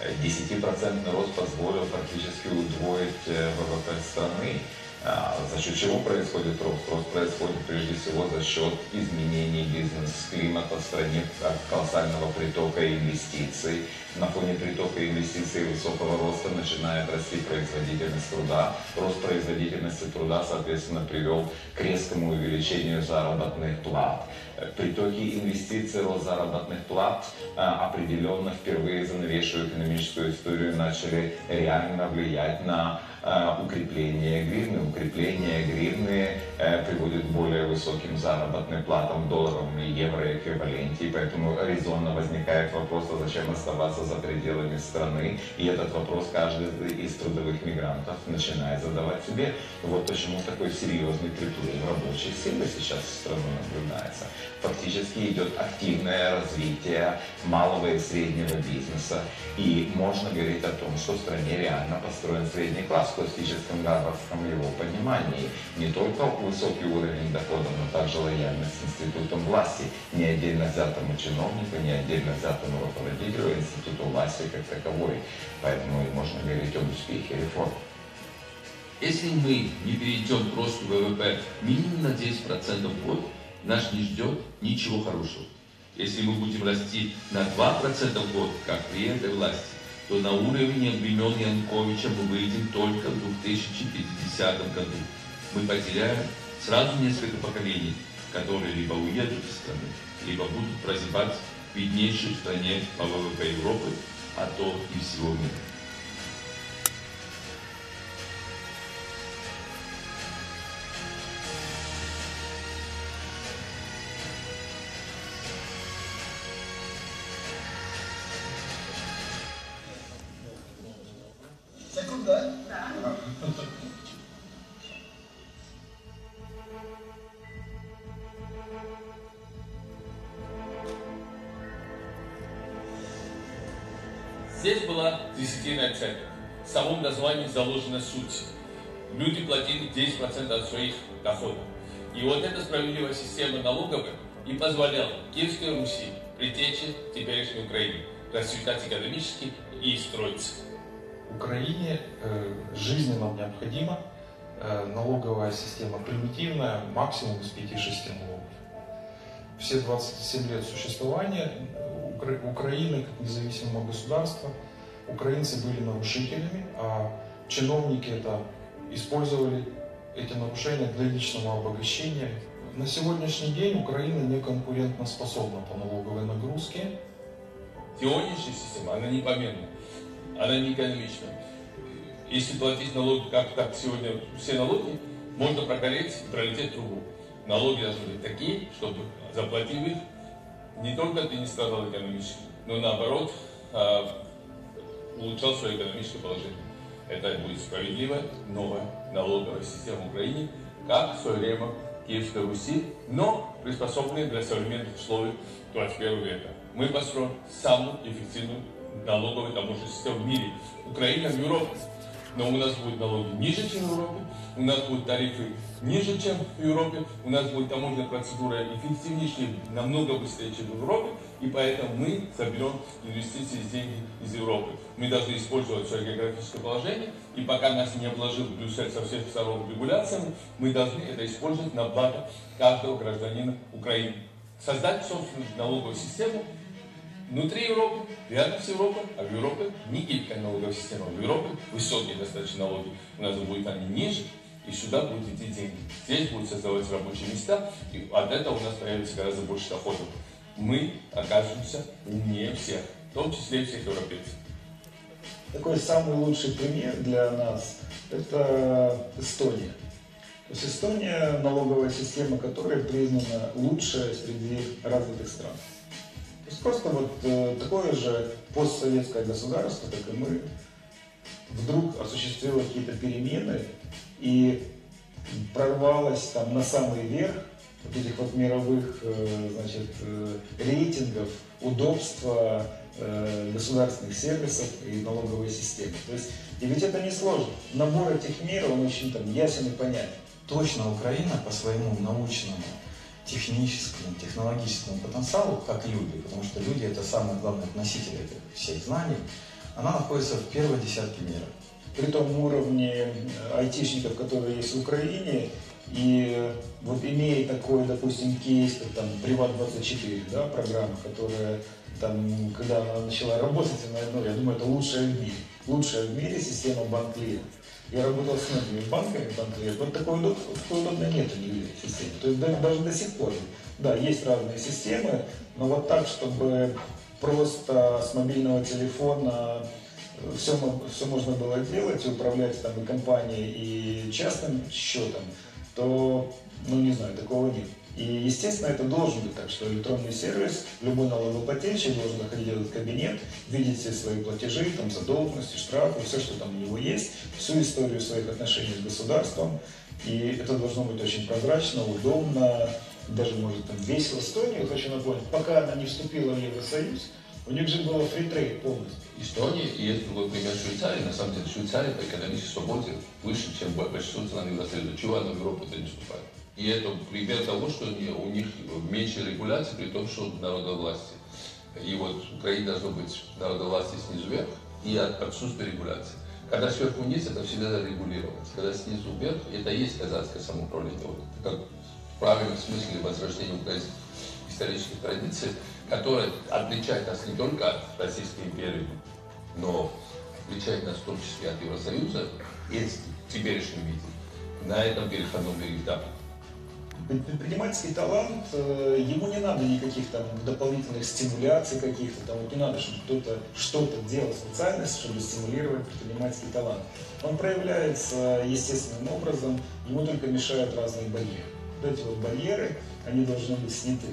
10% рост позволил практически удвоить ВВП страны. За счет чего происходит рост? Рост происходит прежде всего за счет изменений бизнес-климата в стране, колоссального притока инвестиций. На фоне притока инвестиций и высокого роста начинает расти производительность труда. Рост производительности труда, соответственно, привел к резкому увеличению заработных плат. Притоки инвестиций, рост заработных плат определенно впервые за новейшую экономическую историю начали реально влиять на укрепление гривны. Укрепление гривны приводит к более высоким заработным платам в долларовом и евроэквиваленте. И поэтому резонно возникает вопрос, а зачем оставаться за пределами страны. И этот вопрос каждый из трудовых мигрантов начинает задавать себе. Вот почему такой серьезный приплыв рабочих сил сейчас в страну наблюдается. Фактически идет активное развитие малого и среднего бизнеса. И можно говорить о том, что в стране реально построен средний класс в классическом гарвардском его понимании. Не только высокий уровень дохода, но также лояльность институтам власти. Не отдельно взятому чиновнику, не отдельно взятому руководителю, институту власти как таковой. Поэтому и можно говорить об успехе реформ. Если мы не перейдем к росту ВВП минимум на 10% в год, нас не ждет ничего хорошего. Если мы будем расти на 2% в год, как при этой власти, то на уровне времен Януковича мы выйдем только в 2050 году. Мы потеряем сразу несколько поколений, которые либо уедут из страны, либо будут прозябать в беднейшей стране по ВВП Европы, а то и всего мира. Секунда. Да. Здесь была десятинная церковь. В самом названии заложена суть. Люди платили 10% от своих доходов. И вот эта справедливая система налоговая и позволяла Киевской Руси, предтече теперешней Украине, расцветать экономически и строиться. Украине жизненно необходима налоговая система примитивная, максимум из 5-6 налогов. Все 27 лет существования Украины как независимого государства украинцы были нарушителями, а чиновники использовали эти нарушения для личного обогащения. На сегодняшний день Украина не конкурентоспособна по налоговой нагрузке. Сегодняшняя система, она непомерна, она не экономична. Если платить налоги, как сегодня все налоги, можно прогореть и пролететь трубу. Налоги должны быть такие, чтобы, заплатив их, не только ты не страдал экономически, но наоборот улучшал свое экономическое положение. Это будет справедливая новая налоговая система в Украине, как в свое время Киевской Руси, но приспособленная для современных условий 21 века. Мы построим самую эффективную налоговую таможенную систему в мире. Украина в Европе. Но у нас будут налоги ниже, чем в Европе, у нас будут тарифы ниже, чем в Европе, у нас будет таможенная процедура эффективнее, намного быстрее, чем в Европе, и поэтому мы соберем инвестиции и деньги из Европы. Мы должны использовать свое географическое положение, и пока нас не обложил Брюссель со всех сторон регуляциями, мы должны это использовать на благо каждого гражданина Украины. Создать собственную налоговую систему внутри Европы, рядом с Европой, а в Европе не гибкая налоговая система. В Европе высокие достаточно налоги, у нас будут они ниже, и сюда будут идти деньги. Здесь будут создавать рабочие места, и от этого у нас появится гораздо больше доходов. Мы окажемся умнее всех, в том числе и всех европейцев. Такой самый лучший пример для нас – это Эстония. То есть Эстония – налоговая система, которая признана лучшая среди развитых стран. То есть просто вот такое же постсоветское государство, как и мы, вдруг осуществило какие-то перемены и прорвалось там на самый верх вот этих вот мировых рейтингов удобства государственных сервисов и налоговой системы. То есть, и ведь это не сложно. Набор этих мер, он очень ясен и понятен. Точно Украина по своему научному, техническому, технологическому потенциалу, как люди, потому что люди это самые главные носители этих всех знаний, она находится в первой десятке мира. При том уровне айтишников, которые есть в Украине, и вот имея такой, допустим, кейс, как там Приват24, да, программа, которая там, когда она начала работать, я думаю, это лучшая в мире. Лучшая в мире система банк-клиент. Я работал с многими банками, вот такой удобной нет у них системы. То есть даже до сих пор, да, есть разные системы, но вот так, чтобы просто с мобильного телефона все можно было делать, управлять там и компанией, и частным счетом, то, не знаю, такого нет. И, естественно, это должен быть так, что электронный сервис, любой налогоплательщик должен заходить в этот кабинет, видеть все свои платежи, там, задолженности, штрафы, все, что там у него есть, всю историю своих отношений с государством. И это должно быть очень прозрачно, удобно, даже, может, там, весело. Эстонию, хочу напомнить, пока она не вступила в Евросоюз, у них же было фри-трейд полностью. Эстония, и есть другой пример Швейцарии. На самом деле Швейцария по экономической свободе выше, чем большинство стран Евросоюза. Чего она в Европу-то не вступает? И это пример того, что у них меньше регуляций, при том, что народовластие. И вот Украина должна быть народовластие снизу вверх и отсутствие регуляции. Когда сверху вниз, это всегда надо регулировать. Когда снизу вверх, это и есть казацкое самоуправление. Вот, как в правильном смысле возрождения украинских исторических традиций, которое отличает нас не только от Российской империи, но отличает нас в том числе от Евросоюза и в теперешнем виде, на этом переходном этапе. Предпринимательский талант, ему не надо никаких там дополнительных стимуляций каких-то, там, вот не надо, чтобы кто-то что-то делал специально, чтобы стимулировать предпринимательский талант. Он проявляется естественным образом, ему только мешают разные барьеры. Вот эти вот барьеры, они должны быть сняты.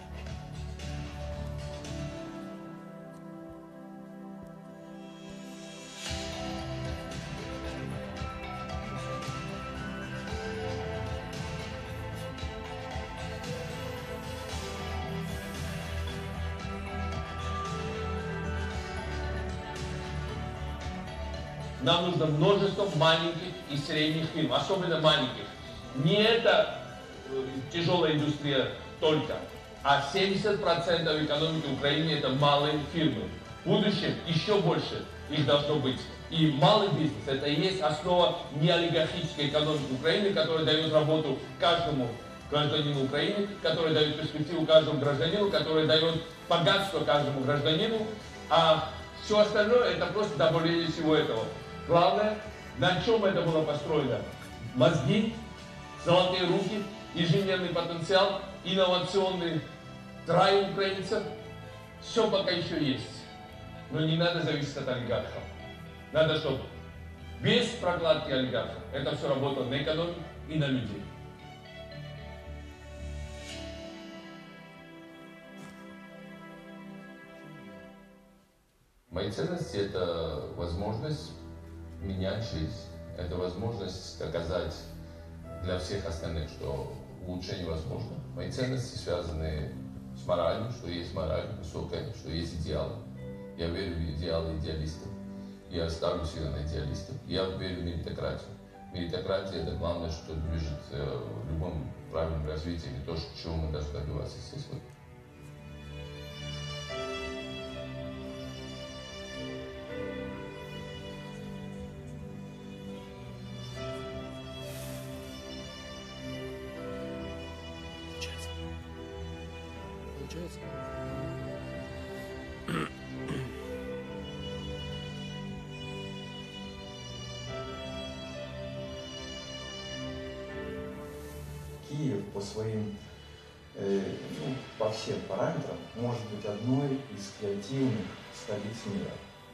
Нам нужно множество маленьких и средних фирм, особенно маленьких. Не это тяжелая индустрия только. А 70% экономики Украины это малые фирмы. В будущем еще больше их должно быть. И малый бизнес это и есть основа неолигархической экономики Украины, которая дает работу каждому гражданину Украины, которая дает перспективу каждому гражданину, которая дает богатство каждому гражданину. А все остальное это просто добавление всего этого. Главное, на чем это было построено? Мозги, золотые руки, инженерный потенциал, инновационный драйв украинцев. Все пока еще есть. Но не надо зависеть от олигархов. Надо, чтобы без прокладки олигархов это все работало на экономику и на людей. Мои ценности – это возможность менять жизнь, это возможность доказать для всех остальных, что улучшение возможно. Мои ценности связаны с моралью, что есть мораль высокая, что есть идеалы. Я верю в идеалы идеалистов. Я ставлю всегда на идеалистов. Я верю в меритократию. Меритократия – это главное, что движет в любом правильном развитии, и то, чего мы должны добиваться здесь. Получается? Киев по своим, по всем параметрам может быть одной из креативных столиц мира.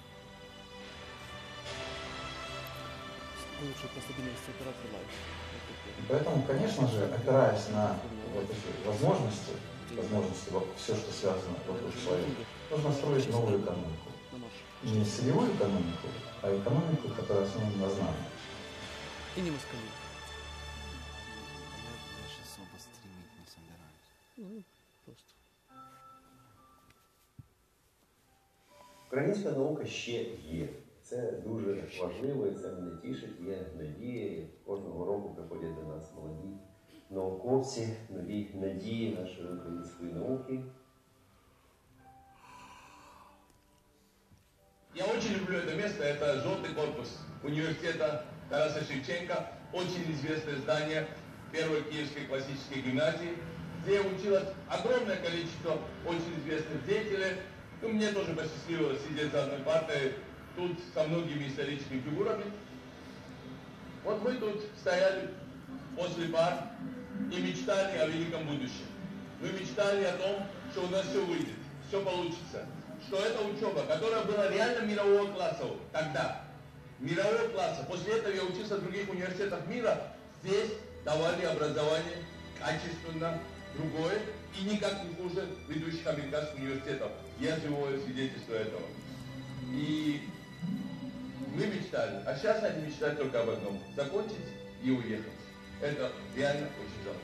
Лучше по стабильности оператора лайф. Поэтому, конечно же, опираясь на вот эти возможности, все, что связано вокруг человека, нужно строить новую экономику. Не сырьевую экономику, а экономику, которая основана на знании. И не москали. Просто. Українська наука ще є. Це дуже важливо і це мене тішить. Є надія. Кожного року приходять до нас молоді науковці, нові надії нашої української науки. Я очень люблю это место, это желтый корпус университета Тараса Шевченко, очень известное здание Первой Киевской классической гимназии, где училось огромное количество очень известных деятелей. Ну, мне тоже посчастливилось сидеть за одной партой тут со многими историческими фигурами. Вот мы тут стояли после пар и мечтали о великом будущем. Мы мечтали о том, что у нас все выйдет, все получится. Что эта учеба, которая была реально мирового класса тогда, мирового класса, после этого я учился в других университетах мира, здесь давали образование качественно другое и никак не хуже ведущих американских университетов. Я живое свидетельство этого. И мы мечтали, а сейчас они мечтают только об одном – закончить и уехать. Это реально очень жалко.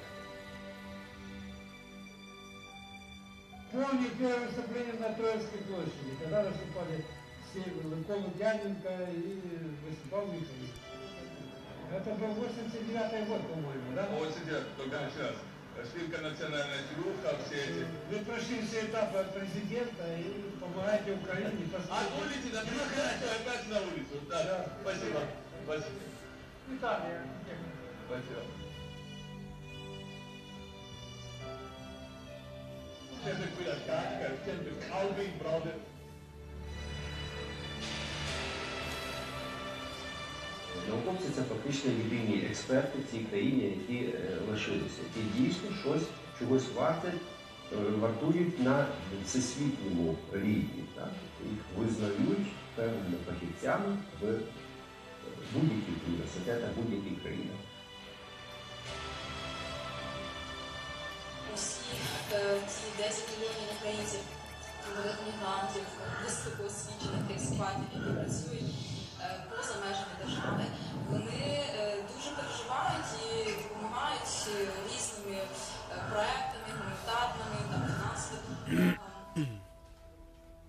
Помню первое выступление на Троицкой площади, когда выступали Лукола Дяденко и выступал Михаил. Это был 89-й год, по-моему, да? 89-й, только началось. Шпилька национальная силуха, все эти. Вы прошли все этапы от президента и помогаете Украине. От улицы до демократии, опять на улицу. Да. Спасибо. Спасибо. Италия. Спасибо. Sempre qui la carica, sempre Calvin Brother. Науковці – це фактично єдині експерти в цій країні, які лишилися. І дійсно чогось вартують на всесвітньому рівні. Їх визнають певними фахівцями в будь-яких університетах, будь-яких країнах. Усі ці 10 мільйонів українців, мігрантів, високоосвічених експатів, які працюють поза межами держави, вони дуже переживають і допомагають різними проектами, гуманітарними та фінансовими.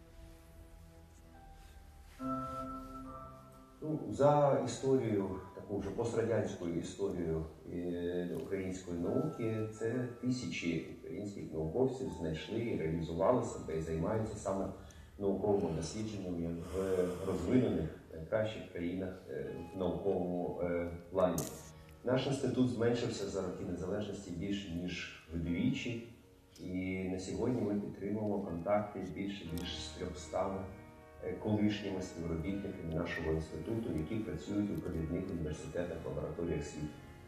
За історію такої вже пострадянською історією української науки, це тисячі українських науковців знайшли і реалізували себе і займаються саме науковими дослідженнями в розвинених найкращих країнах в науковому плані. Наш інститут зменшився за роки незалежності більше ніж вдвічі, і на сьогодні ми підтримуємо контакти більше ніж з 300 колишніми співробітниками нашого інституту, які працюють у провідних університетах, лабораторіях світу.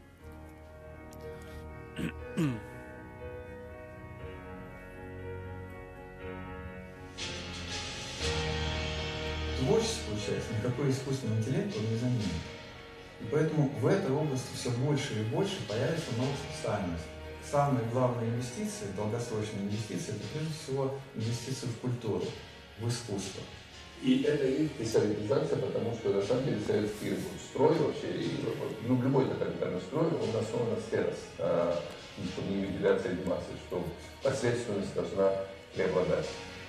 Творчество часть, никакой искусственный интеллект он не заменит. И поэтому в этой области все больше и больше появится новых специальностей. Самые главные инвестиции, долгосрочные инвестиции, это прежде всего инвестиции в культуру, в искусство. И это и специализация, потому что на самом деле советский строй вообще, ну, любой тоталитарный строй, он основан на сферах, чтобы не выделяться из массы, что посредственность должна преобладать.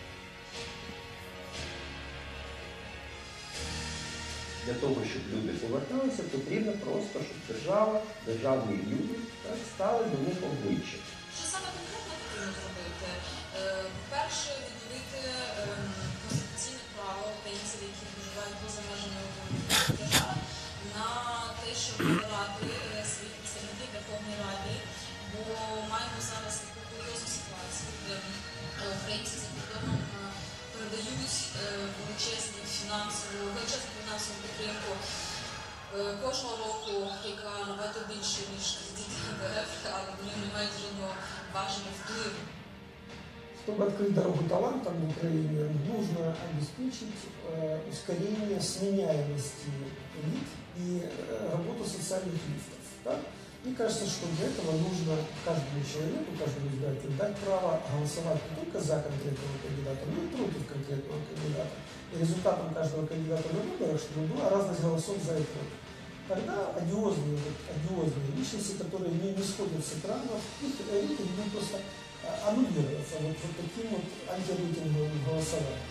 Для того, щоб люди поверталися, потрібно просто, щоб держава, державні люди стали до них обличчям. Що саме конкретно потрібно зробити? По-перше, відновити конституційне право українців, які проживають поза межами держави, на те, щоб обирати своїх представників Верховній Раді, бо маємо зараз таку курйозну ситуацію, де українці за кордоном передають величезну фінансову підтримку кожного року, яка набагато більше, ніж ДФ, але вони не мають жодного бажання впливу. Чтобы открыть дорогу талантам в Украине, нужно обеспечить ускорение сменяемости элит и работу социальных лифтов. Да? Мне кажется, что для этого нужно каждому человеку, каждому избирателю дать право голосовать не только за конкретного кандидата, но и против конкретного кандидата. И результатом каждого кандидата на выборах, чтобы была разность голосов за и против. Тогда одиозные личности, которые не сходят с экранов, их элиты будут просто аннулироваться вот таким вот антирейтинговым голосованием.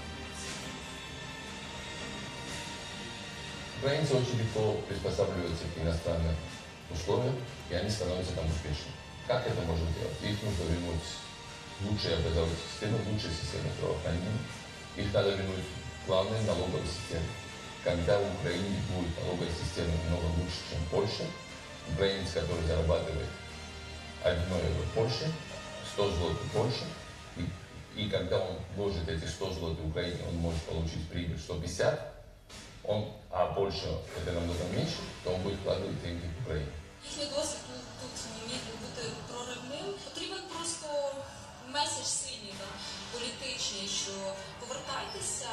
Украинцы очень легко приспосабливаются к иностранным условиям, и они становятся там успешными. Как это можно делать? Их нужно вернуть в лучшие образовательные системы, в лучшие системы здравоохранения. Их надо вернуть в главные налоговые системы. Когда в Украине будет налоговая система намного лучше, чем в Польше, украинец, который зарабатывает 1 евро в Польше, 100 злотых в Польше, и когда он вложит эти 100 злотых в Украине, он может получить прибыль 150, а Польша это намного меньше, то он будет вкладывать деньги в Украину. Їхній досвід тут не міг бути проривним. Потрібен просто меседж сильний, політичний, що повертайтеся.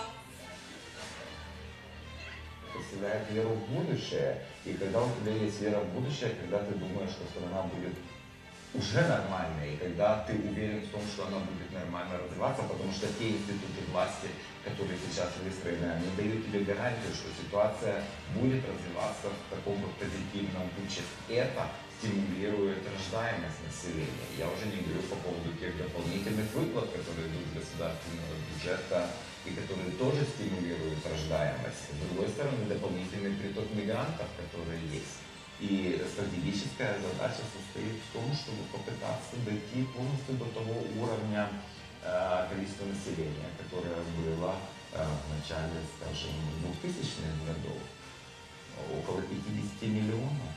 Вселяет веру в будущее, и когда у тебя есть вера в будущее, когда ты думаешь, что страна будет уже нормальной, и когда ты уверен в том, что она будет нормально развиваться, потому что те институты власти, которые сейчас выстроены, они дают тебе гарантию, что ситуация будет развиваться в таком вот позитивном ключе. Это стимулирует рождаемость населения. Я уже не говорю по поводу тех дополнительных выплат, которые идут из государственного бюджета, и которые тоже стимулируют рождаемость. С другой стороны, дополнительный приток мигрантов, которые есть. И стратегическая задача состоит в том, чтобы попытаться дойти полностью до того уровня количества населения, которое было в начале, скажем, 2000-х годов, около 50 миллионов.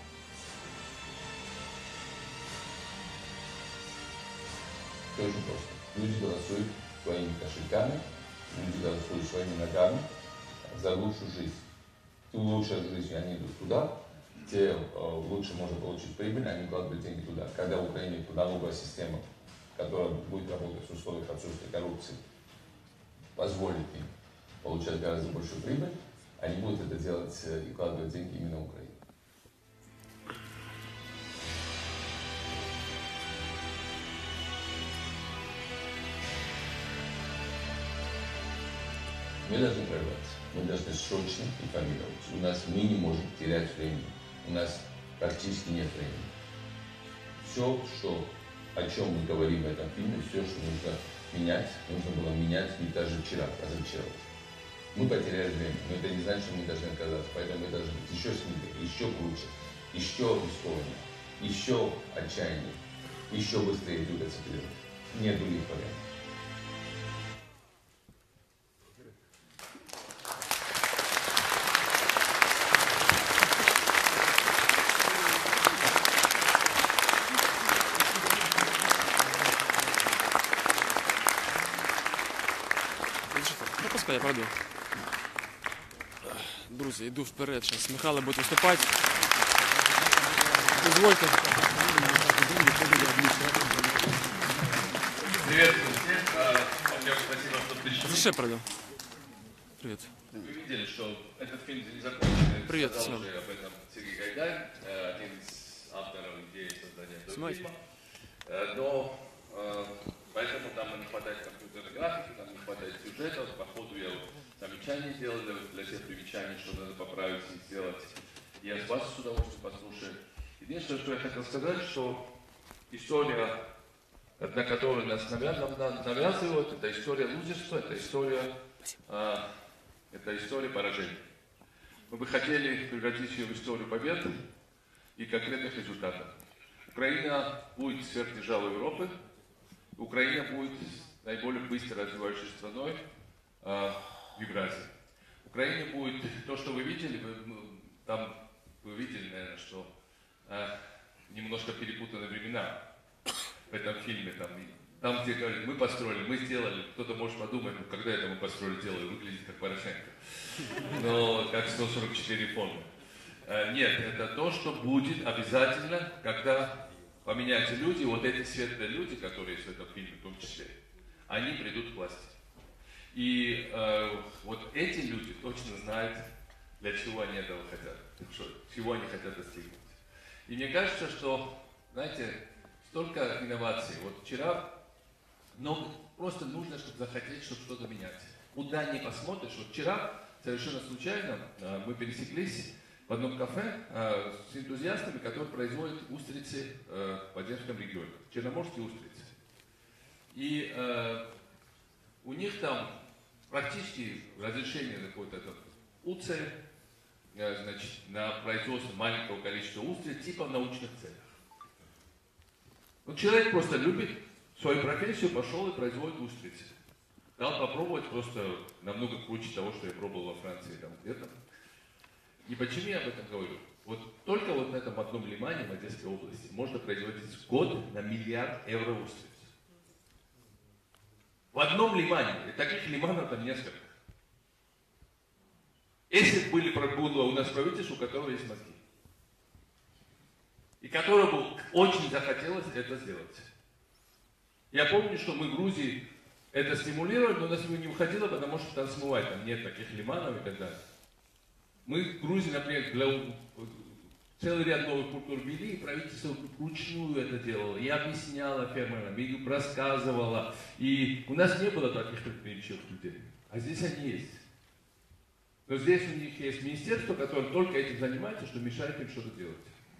Это очень просто. Люди голосуют своими кошельками, люди голосуют своими ногами за лучшую жизнь. Ту лучшую жизнь они идут туда, те лучше можно получить прибыль, они вкладывают деньги туда. Когда в Украине налоговая система, которая будет работать в условиях отсутствия коррупции, позволит им получать гораздо большую прибыль, они будут это делать и вкладывать деньги именно в Украину. Мы должны прорваться, мы должны срочно информировать. У нас мы не можем терять времени, у нас практически нет времени. Все, о чем мы говорим в этом фильме, все, что нужно менять, нужно было менять не даже вчера, а позавчера. Мы потеряли время, но это не значит, что мы должны отказаться, поэтому мы должны быть еще смелее, еще круче, еще рискованнее, еще отчаяннее, еще быстрее двигаться вперед. Нет других вариантов. Я пройду. Друзі, йду вперед зараз. Михайло буде виступати. Дозвольте. Приветствую всех. Во-первых, спасибо, что пришли. Еще пройду. Привет. Вы видели, что этот фильм не закончен. Привет, сказал Семен. уже об этом Сергей Гайдай, один из авторов идеи создания этого фильма. Но поэтому там не хватает компьютерной графики, там не хватает сюжетов. По ходу я замечания сделал для всех примечаний, что надо поправить и сделать. Я с вас с удовольствием послушаю. Единственное, что я хотел сказать, что история, на которую нас навязывают, это история лузерства, это история поражения. Мы бы хотели превратить ее в историю побед и конкретных результатов. Украина будет сверхдержавой Европы, Украина будет наиболее быстро развивающейся страной в Евразии. Украина будет то, что вы видели, вы видели, наверное, что немножко перепутаны времена в этом фильме. Там где говорят, мы построили, мы сделали, кто-то может подумать, ну когда это мы построили, делали, выглядит как Порошенко. Но как 144 реформы. Нет, это то, что будет обязательно, когда поменяются люди, вот эти светлые люди, которые есть в этом фильме в том числе, они придут к власти. И вот эти люди точно знают, для чего они этого хотят, чего они хотят достигнуть. И мне кажется, что, знаете, столько инноваций. Вот вчера, но просто нужно, чтобы захотеть, чтобы что-то менять. Куда ни посмотришь. Вот вчера совершенно случайно мы пересеклись в одном кафе с энтузиастами, которые производят устрицы в Одесском регионе, черноморские устрицы. И у них там практически разрешение на какой-то УЦ, значит, на производство маленького количества устриц, типа в научных целях. Вот человек просто любит свою профессию, пошел и производит устрицы. Дал попробовать просто намного круче того, что я пробовал во Франции там где-то. И почему я об этом говорю? Вот только вот на этом одном лимане в Одесской области можно производить в год на 1 миллиард евро устриц. В одном лимане. И таких лиманов там несколько. Если было у нас правительство, у которого есть мозги. И которому очень захотелось это сделать. Я помню, что мы в Грузии это стимулировали, но у нас не выходило, потому что там смывать, там нет таких лиманов и так далее. Мы в Грузии, например, целый ряд новых культур ввели, и правительство вручную это делало. И объясняло фермерам, и рассказывало. И у нас не было таких предприимчивых людей. А здесь они есть. Но здесь у них есть министерство, которое только этим занимается, что мешает им что-то делать.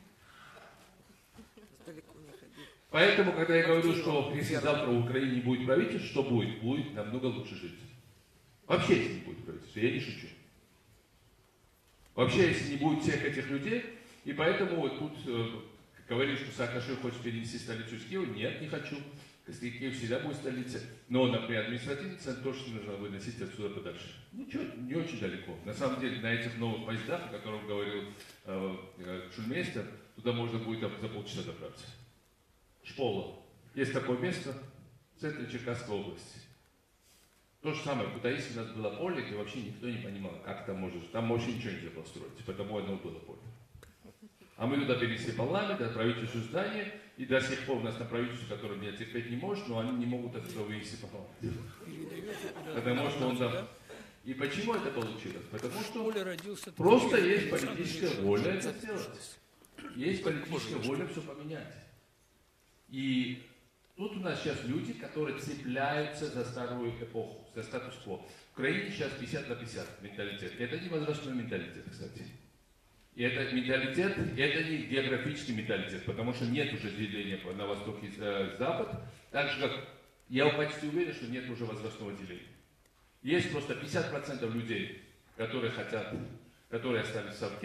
Поэтому, когда я говорю, что если завтра в Украине не будет правительства, что будет? Будет намного лучше жить. Вообще, если не будет правительства, я не шучу. Вообще, если не будет всех этих людей, и поэтому вот тут говорили, что Саакашвили хочет перенести столицу из Киева. Нет, не хочу. Если Киев всегда будет столицей. Но, например, административный центр тоже нужно выносить отсюда подальше. Ничего, не очень далеко. На самом деле, на этих новых поездах, о которых говорил Шульмейстер, туда можно будет за полчаса добраться. Шпола. Есть такое место в центре Черкасской области. То же самое, в Кутаиси у нас было поле, где вообще никто не понимал, как там может. Там вообще ничего нельзя было строить, потому одно было поле. А мы туда перенесли парламент, правительство здание, и до сих пор у нас на правительство, которое меня терпеть не может, но они не могут оттуда вывести парламент. Потому что он там... И почему это получилось? Потому что просто есть политическая воля это сделать. Есть политическая воля все поменять. И тут у нас сейчас люди, которые цепляются за старую эпоху, за статус-кво. В Украине сейчас 50 на 50 менталитет. Это не возрастной менталитет, кстати. И это менталитет, это не географический менталитет, потому что нет уже деления на восток и запад. Так же, как я почти уверен, что нет уже возрастного деления. Есть просто 50% людей, которые хотят, которые остались в совке,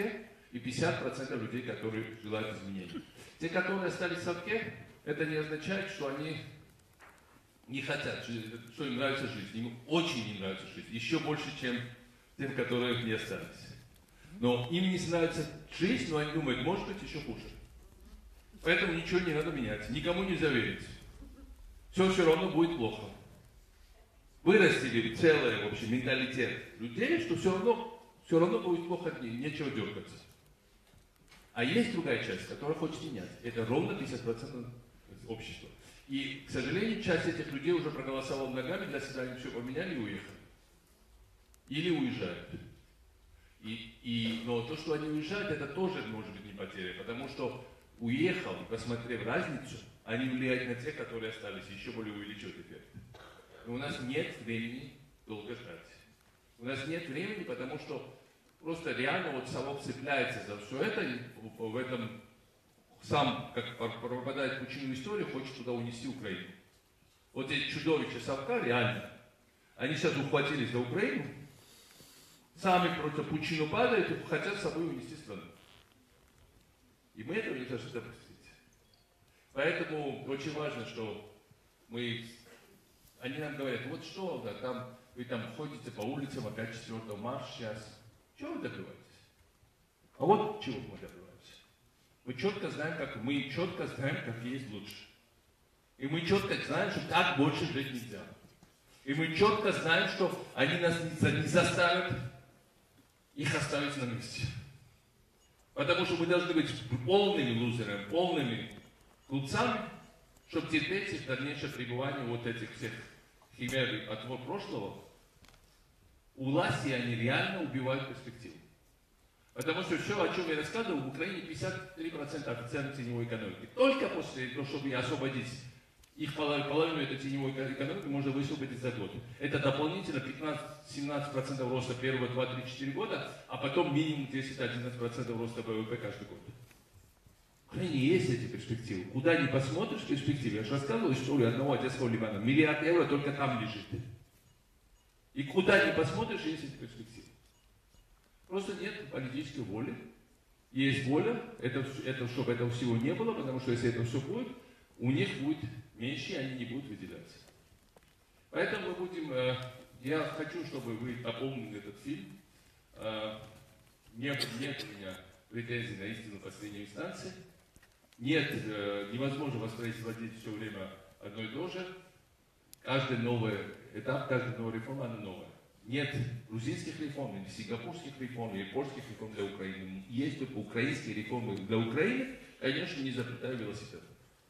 и 50% людей, которые желают изменений. Те, которые остались в совке, это не означает, что они не хотят, что им нравится жизнь. Им очень не нравится жизнь, еще больше, чем тем, которые не остались. Но им не нравится жизнь, но они думают, может быть, еще хуже. Поэтому ничего не надо менять, никому нельзя верить. Все равно будет плохо. Вырастили целый, в общем, менталитет людей, что все равно будет плохо, нечего дергаться. А есть другая часть, которая хочет менять. Это ровно 50% общества. И, к сожалению, часть этих людей уже проголосовала ногами, для себя они все поменяли и уехали. Или уезжают. Но то, что они уезжают, это тоже может быть не потеря, потому что уехал, посмотрев разницу, они влияют на тех, которые остались, еще более увеличивают эффект. Но у нас нет времени долго ждать. У нас нет времени, потому что просто реально вот совок цепляется за все это, и в этом сам, как пропадает в пучину истории, хочет туда унести Украину. Вот эти чудовища совка, реально, они сейчас ухватились за Украину, сами просто в пучину падают и хотят с собой унести страну. И мы этого не должны допустить. Поэтому очень важно, что они нам говорят, вот что, да, там, вы там ходите по улицам, опять 4 марта сейчас. Чего вы добиваетесь? А вот чего мы добиваемся. Мы четко знаем, как есть лучше. И мы четко знаем, что так больше жить нельзя. И мы четко знаем, что они нас не заставят их оставить на месте. Потому что мы должны быть полными лузерами, полными глупцами, чтобы терпеть их дальнейшее пребывание вот этих всех химер и отвор прошлого. У власти они реально убивают перспективу. Потому что все, о чем я рассказывал, в Украине 53% официальной теневой экономики. Только после того, чтобы освободить их половину этой теневой экономики, можно высвободить за год. Это дополнительно 15-17% роста первые 2-3-4 года, а потом минимум 10-11% роста ВВП каждый год. В Украине есть эти перспективы. Куда ни посмотришь перспективы. Я же рассказывал историю одного Одесского Лимана. $1 миллиард только там лежит. И куда ни посмотришь, есть эти перспективы. Просто нет политической воли. Есть воля, чтобы этого всего не было, потому что если это все будет, у них будет меньше, и они не будут выделяться. Поэтому мы будем... Я хочу, чтобы вы дополнили этот фильм. Нет у меня претензий на истину последней инстанции. Нет, невозможно воспроизводить все время одно и то же. Каждый новый этап, каждая новая реформа, она новая. Нет грузинских реформ, или сингапурских реформ, или польских реформ для Украины. Есть только украинские реформы для Украины, конечно, не запретая велосипед.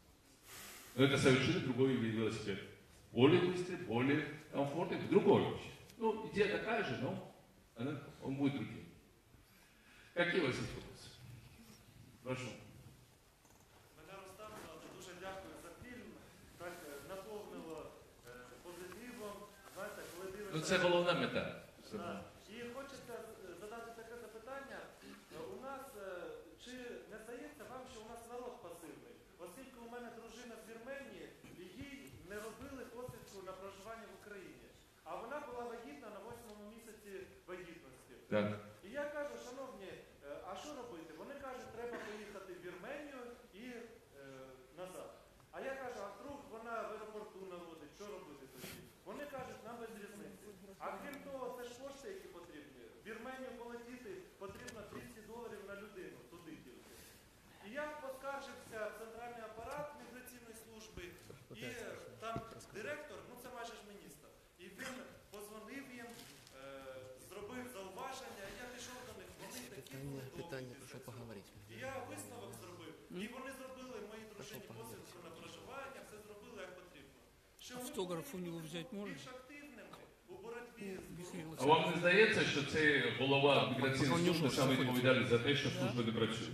Но это совершенно другой вид велосипеда. Более быстрый, более комфортный, другой вообще. Ну, идея такая же, но он будет другим. Какие у вас есть вопросы? Прошу. Мене Рустам, дуже дякую за фільм. Так наповнило позитивом. Знаєте, коли дивишся... Ну, це головна мета. І хочеться задати таке запитання. У нас, чи не здається вам, що у нас народ пасивний? Оскільки у мене дружина з Вірменії, і їй не робили посвідку на проживання в Україні. А вона була вагітна на 8-му місяці вагітності. Так. І я кажу, шановні, а що робити? Вони кажуть, треба поїхати в Вірменію і назад. А я кажу, а вдруг вона в аеропорту наводить, що робити тоді? Вони кажуть, нам без різниці. А крім того, це ж кошти, які потрібні. В Вірменію полетіти потрібно $200 на людину, туди тільки. І я поскаржився в центральний апарат міграційної служби, і там директор, ну це майже ж міністр, і він позвонив їм, зробив зауваження, і я пішов до них, вони такі були добрі. І я висновок зробив, і вони зробили моїй дружині посвідку на проживання, все зробили як потрібно. Що Автограф у нього взяти можна? більш активними у боротьбі з А вам не здається, що це голова міграційної служби саме відповідальний за те, що служба не працює?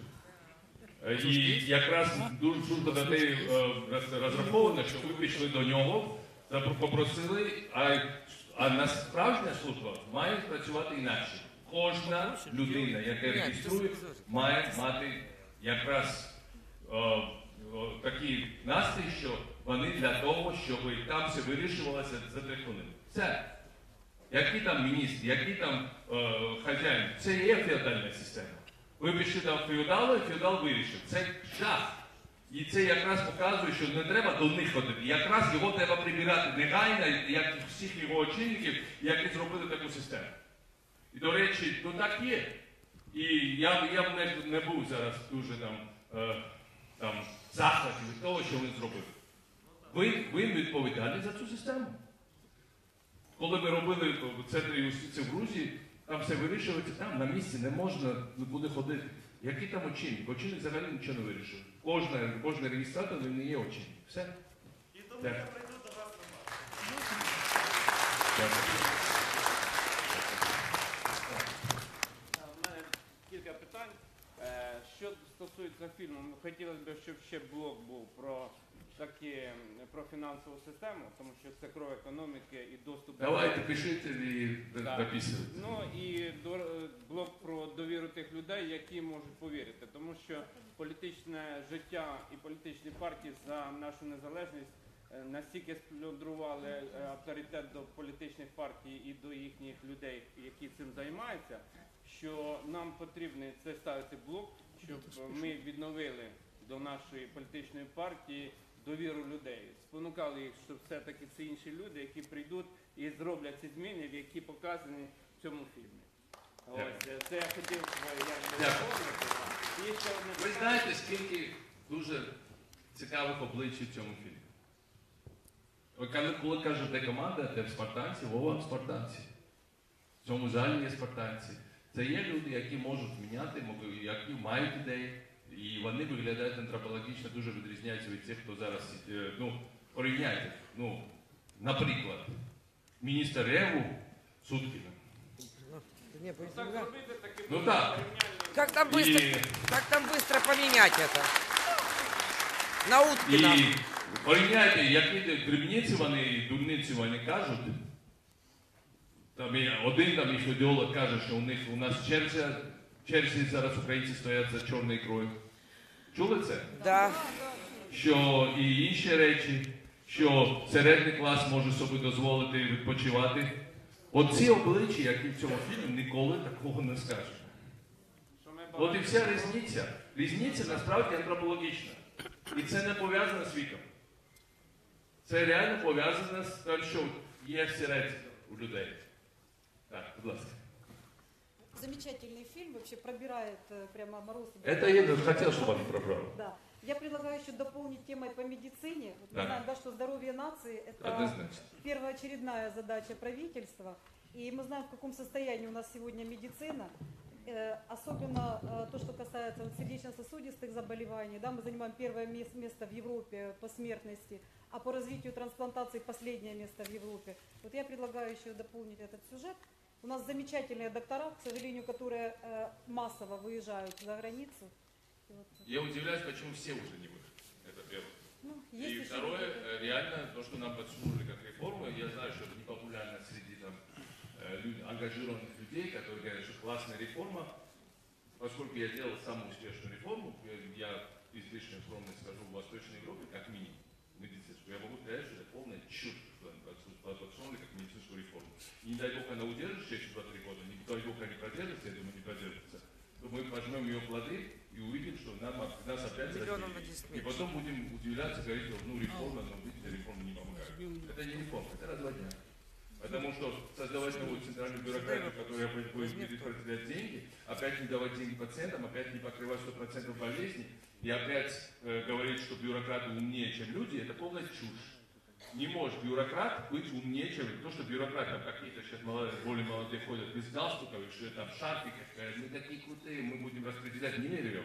І якраз служба на те розрахована, що ви пішли до нього, попросили, а насправжня служба має працювати інакше. Кожна людина, яка реєструє, має мати якраз такий настрій, що вони для того, щоб там все вирішувалося за 3 хвилини. Все. Який там міністр, який там хазяїн, це є феодальна система. Ви пішли там феодалу, і феодал вирішив. Це жах. І це якраз показує, що не треба до них ходити. Якраз його треба прибирати негайно, як всіх його очільників, які зробили таку систему. І, до речі, то так є. І я б не був зараз дуже там захваті від того, що він зробив. Ви відповідальні за цю систему. Коли ми робили в центрі юстиції в Грузії, там все вирішується, там на місці не можна буде ходити. Який там очільник? Очільник взагалі нічого не вирішує. Кожен реєстратор він не є очільник. Все. І тому я прийду до вас на У мене кілька питань. Що стосується фільму, хотілося б, щоб ще блок був про фінансову систему, тому що це кров економіки і доступ до... Давайте, пишіть і записуйте. Ну і блок про довіру тих людей, які можуть повірити, тому що політичне життя і політичні партії за нашу незалежність настільки сплюндрували авторитет до політичних партій і до їхніх людей, які цим займаються, що нам потрібно це ставити блок, щоб ми відновили до нашої політичної партії довіру людей, спонукали їх, що все-таки це інші люди, які прийдуть і зроблять ці зміни, які показані в цьому фільмі. Ось, це я хотів доповнити. І ще одне Ви знаєте, скільки дуже цікавих облич в цьому фільмі? Коли кажете команда, це спартанці, вам спартанці. В цьому залі є спартанці. Це є люди, які можуть міняти, які мають ідеї. І вони виглядають антропологічно, дуже відрізняються від тих, хто зараз, порівняйте. Наприклад, міністр РЕВу Суткіна. Ну так. Как там быстро поменять это? На Уткіна. І порівняйте, які дрібниці вони, дурниці вони кажуть. Один їх ідеолог каже, що у нас черзі зараз українці стоять за чорною ікрою. Чули це? Да. Що і інші речі, що середній клас може собі дозволити відпочивати. Оці обличчя, які в цьому фільмі, ніколи такого не скажуть. От і вся різниця. Різниця насправді антропологічна. І це не пов'язано з віком. Це реально пов'язано з тим, що є всередині у людей. Так, будь ласка. Замечательный фильм, вообще пробирает прямо мороз. Это я хотел, чтобы он пробрал. Да. Я предлагаю еще дополнить темой по медицине. Вот мы знаем, да, что здоровье нации – это однозначно первоочередная задача правительства. И мы знаем, в каком состоянии у нас сегодня медицина. Особенно то, что касается сердечно-сосудистых заболеваний. Да, мы занимаем первое место в Европе по смертности, а по развитию трансплантации последнее место в Европе. Вот я предлагаю еще дополнить этот сюжет. У нас замечательные доктора, к сожалению, которые массово выезжают за границу. Я удивляюсь, почему все уже не вышли. Это первое. И второе, реально, то, что нам подсунули как реформу, я знаю, что это непопулярно среди ангажированных людей, которые говорят, что классная реформа. Поскольку я делал самую успешную реформу, я излишне скромно скажу, в Восточной Европе, как минимум, медицинскую, я могу сказать, что это полная чушь, что подсунули как медицинскую реформу. И не дай бог она удержится еще 2-3 года, не дай бог они продержатся, я думаю, не продержатся, то мы пожмем ее плоды и увидим, что нас опять разделили. И потом будем удивляться, говорить, что реформа, но видите, реформа не помогает. Это не реформа, это разводня. Потому что создавать новую центральную бюрократию, которая будет распределять деньги, опять не давать деньги пациентам, опять не покрывать 100% болезней, и опять говорить, что бюрократы умнее, чем люди, это полная чушь. Не может бюрократ быть умнее, чем то, что бюрократы там какие-то сейчас более молодые ходят без галстуков, и что там в шарфиках, мы такие крутые, мы будем распределять. Не верю.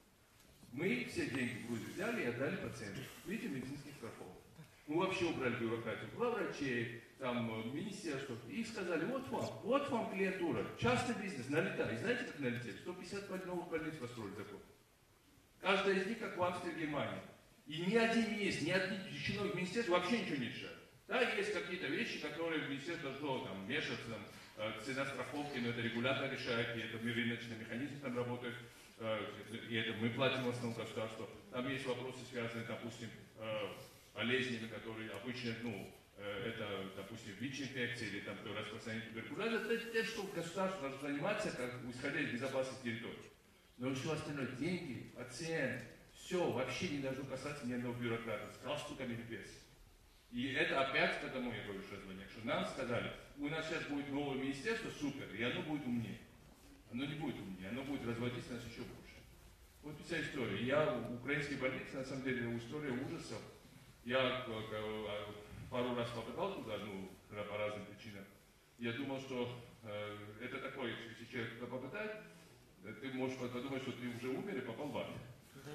Мы все деньги в Грузии взяли и отдали пациентам. Видите, медицинских страховок. Мы вообще убрали бюрократию. Главврачей, там, министерство. И сказали, вот вам клиентура. Частный бизнес, налетай. Знаете, как налетели? 150 новых больниц построили закон. Каждая из них, как в Австрии, Германии. И ни один есть, ни один чиновник министерства вообще ничего не решает. Да, есть какие-то вещи, которые министерство должно там вмешиваться, цена страховки, но это регулятор решает, и это рыночный механизм там работает, и это мы платим в основном государству. Там есть вопросы, связанные, допустим, болезнями, которые обычно, это, допустим, ВИЧ-инфекция или там распространение туберкулеза. Это что государство должно заниматься, исходя из безопасности территории. Но все остальное, деньги, пациент, все вообще не должно касаться ни одного бюрократа. С галстуками небес. И это опять к этому я говорю, что звонят, что нам сказали, у нас сейчас будет новое министерство, супер, и оно будет умнее. Оно не будет умнее, оно будет разводить нас еще больше. Вот вся история. Я в украинской больнице, на самом деле, история ужасов. Я пару раз попадал туда, ну, по разным причинам. Я думал, что это такое, если человек туда попадает, ты можешь подумать, что ты уже умер и попал в армию.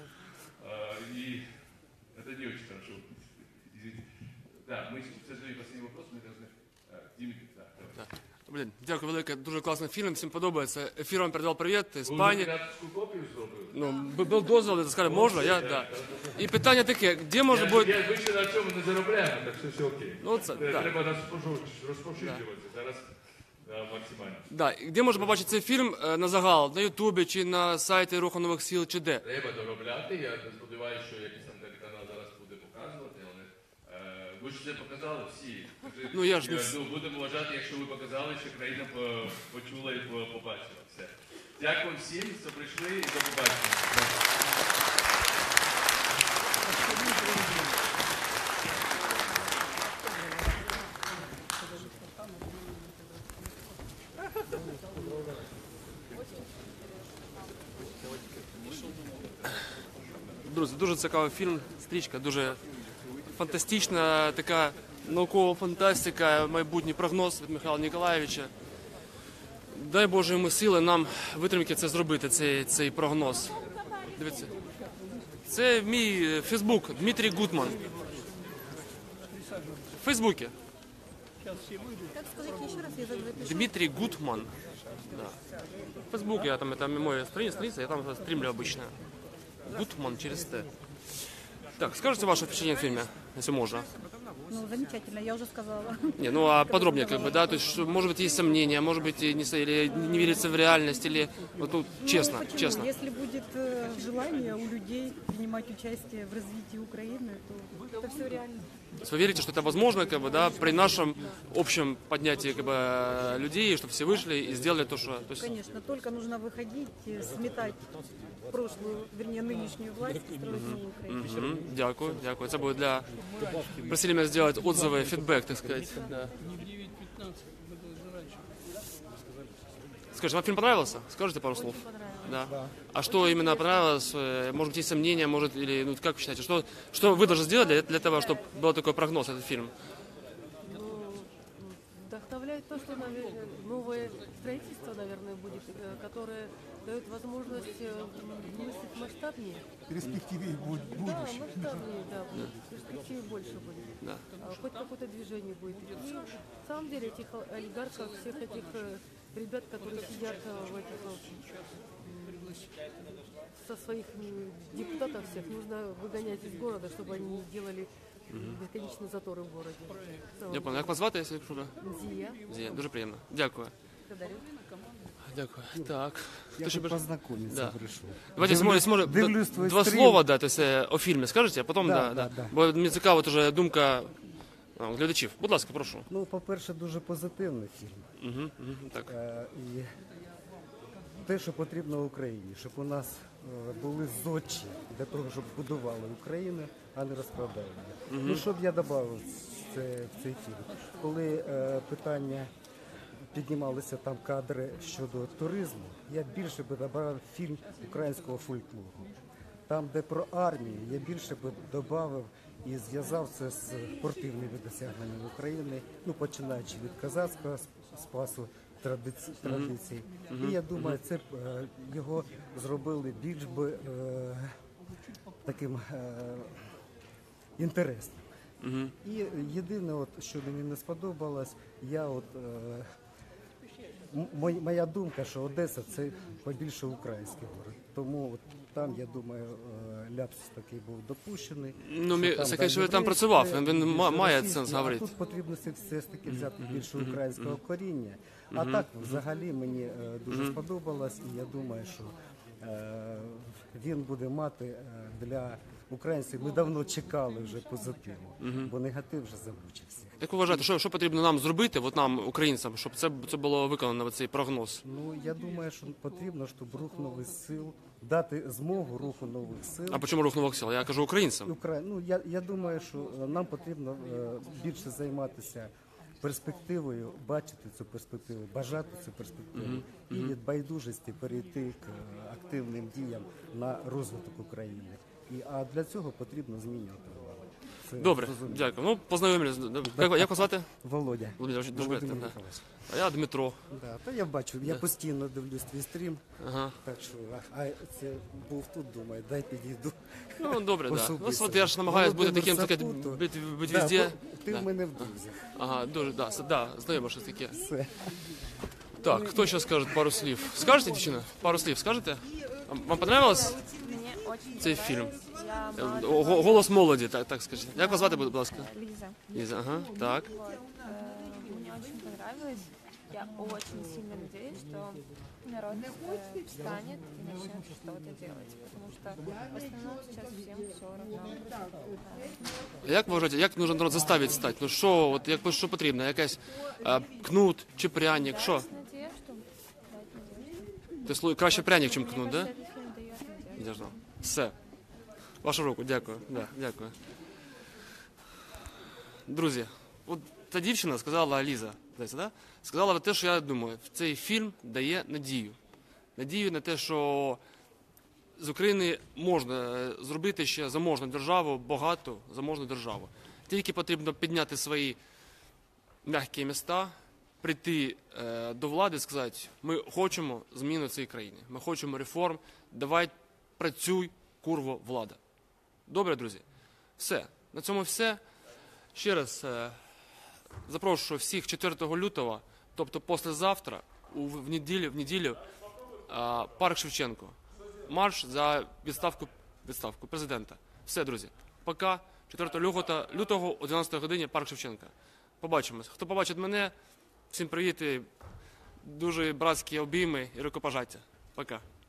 И это не очень хорошо. Да, ми, к сожалению, последний вопрос, ми должны... Дмитрий, да. Блін, дякую велике, дуже класний фільм, всім подобається. Ефір вам передав привіт, Іспанії. Ну, був дозвіл, сказали, можна, я, да. І питання таке, де може бути... Я вище на цьому не заробляємо, так що все окей. Ну, це, да. Треба нас розпоширювати, зараз максимально. Да, і де можна побачити цей фільм на загал, на Ютубі, чи на сайті Руху Нових Сил, чи де? Треба доробляти, я сподіваюся, що якийсь там телеканал зараз буде показувати, але ви ж це показали всі. Ну, я ж не... Будемо вважати, якщо ви показали, що країна почула і побачила. Все. Дякую всім, що прийшли, і до побачення. Друзі, дуже цікавий фільм, стрічка, дуже фантастична, така наукова фантастика, майбутній прогноз від Михайла Ніколаєвича. Дай Боже йому сили, нам витримки це зробити, цей прогноз. Дивіться. Це мій Фейсбук, Дмитрій Гутман. В Фейсбуке. Дмитрий Гутман. Да. В Фейсбуке я там, это моя страница, я там стримлю обычно. Гутман через Т. Так, скажите ваше впечатление о фильме, если можно. Ну, замечательно, я уже сказала. Не, ну а подробнее, как бы, да, то есть, может быть, есть сомнения, может быть, или не верится в реальность, или, вот тут, честно, почему? честно. Если будет желание у людей принимать участие в развитии Украины, то это все реально. То есть вы верите, что это возможно, как бы, да, при нашем общем поднятии, как бы, людей, чтобы все вышли и сделали то, что... То есть... Конечно, только нужно выходить, сметать прошлую, вернее, нынешнюю власть и строить новую Украину. Дякую, дякую. Это будет для... Просили меня сделать отзывы, фидбэк, так сказать. Да. Скажите, вам фильм понравился? Скажите пару слов. Да. А что именно понравилось? Может быть, есть сомнения, может, или, ну, как вы считаете, что вы должны сделать для того, чтобы был такой прогноз, этот фильм? Вдохновляет то, что новое строительство, наверное, будет, которое дает возможность мыслить масштабнее. Перспективе будущего. Да, масштабнее, да. Перспективе больше будет. Да. Хоть какое-то движение будет. И на самом деле этих олигархов, всех этих ребят, которые сидят в этих со своих депутатов всех, нужно выгонять из города, чтобы они не делали бесконечні затори в городі. Я понял. Як вас звати, якщо Зія. Зія, дуже приємно. Дякую. Благодарю. Дякую. Так. Я тут познакомиться пришел. Давайте, сможем два слова, да, то есть, о фільмі скажете, а потім, да. Бо мені цікава дуже думка глядачів. Будь ласка, прошу. Ну, по-перше, дуже позитивний фільм. Так. І те, що потрібно Україні, щоб у нас були зодчі для того, щоб будували Україну, а не розкрадали. Ну, що б я додав в цей фільм? Коли питання піднімалися там кадри щодо туризму, я більше би додав фільм українського фольклору. Там, де про армію, я більше би додав і зв'язав це з спортивними досягненнями України, ну, починаючи від козацького спасу, традицій. І я думаю, це його зробили більш би таким інтересним. І єдине, от, що мені не сподобалось, моя думка, що Одеса – це побільше український город. Тому от, там, я думаю, ляпсус такий був допущений. Ну, Саакашвілі там працював, він має сенс говорити. Тут потрібно все ж таки взяти більше українського коріння. А так, взагалі, мені дуже сподобалось, і я думаю, що він буде мати для українці, ми давно чекали вже позитиву, бо негатив вже замучив всіх. Як ви вважаєте, що потрібно нам зробити, от нам, українцям, щоб це було виконано, цей прогноз? Ну, я думаю, що потрібно, щоб рух нових сил, дати змогу руху нових сил. А чому рух нових сил? Я кажу українцям. Ну, я думаю, що нам потрібно більше займатися перспективою, бачити цю перспективу, бажати цю перспективу і від байдужості перейти к активним діям на розвиток України. А для цього потрібно змінювати владу. Добре, дякую. Ну, познайомились. Як вас звати? Володя. Дуже Володимир приємно. Миколаївич. А я Дмитро. Да, та я бачу, я постійно дивлюсь твій стрім, так що, це був тут, думаю, дай підійду. Ну, добре, так. Да. Ну, Особисто. от я ж намагаюсь бути таким, Сапуто. бути Да, везде. ти в мене в друзях. Ага, дуже, да, знайомо щось таке. Все. Так, хто ще скаже пару слів? Скажете, дівчина? Пару слів скажете? Вам понравилось цей фільм? Голос молоді, так скажіть. Як вас звати, будь ласка? Лиза. Лиза, ага, так. Мне очень понравилось. Я очень сильно надеюсь, что народ встанет и начнет что-то делать, потому что в основном сейчас всем все равно. Як ви вважаєте, як нужно народ заставити стати? Ну що, от як що потрібно? Якась кнут чи пряник, що? Тобто краще пряник, ніж кнут, да? Надежда. Все. Вашу руку, дякую. Да, дякую. Друзі, от та дівчина сказала, Ліза, да? Сказала те, що я думаю, цей фільм дає надію. Надію на те, що з України можна зробити ще заможну державу, багату заможну державу. Тільки потрібно підняти свої м'які міста, прийти до влади і сказати, ми хочемо зміну цієї країни, ми хочемо реформ, давай працюй, курво, влада. Добре, друзі? Все. На цьому все. Ще раз запрошую всіх 4 лютого, тобто післязавтра, в неділю, парк Шевченко. Марш за відставку президента. Все, друзі. Пока. 4 лютого о 12 годині парк Шевченка. Побачимось. Хто побачить мене, всім привіт і дуже братські обійми і рукопожаття. Пока.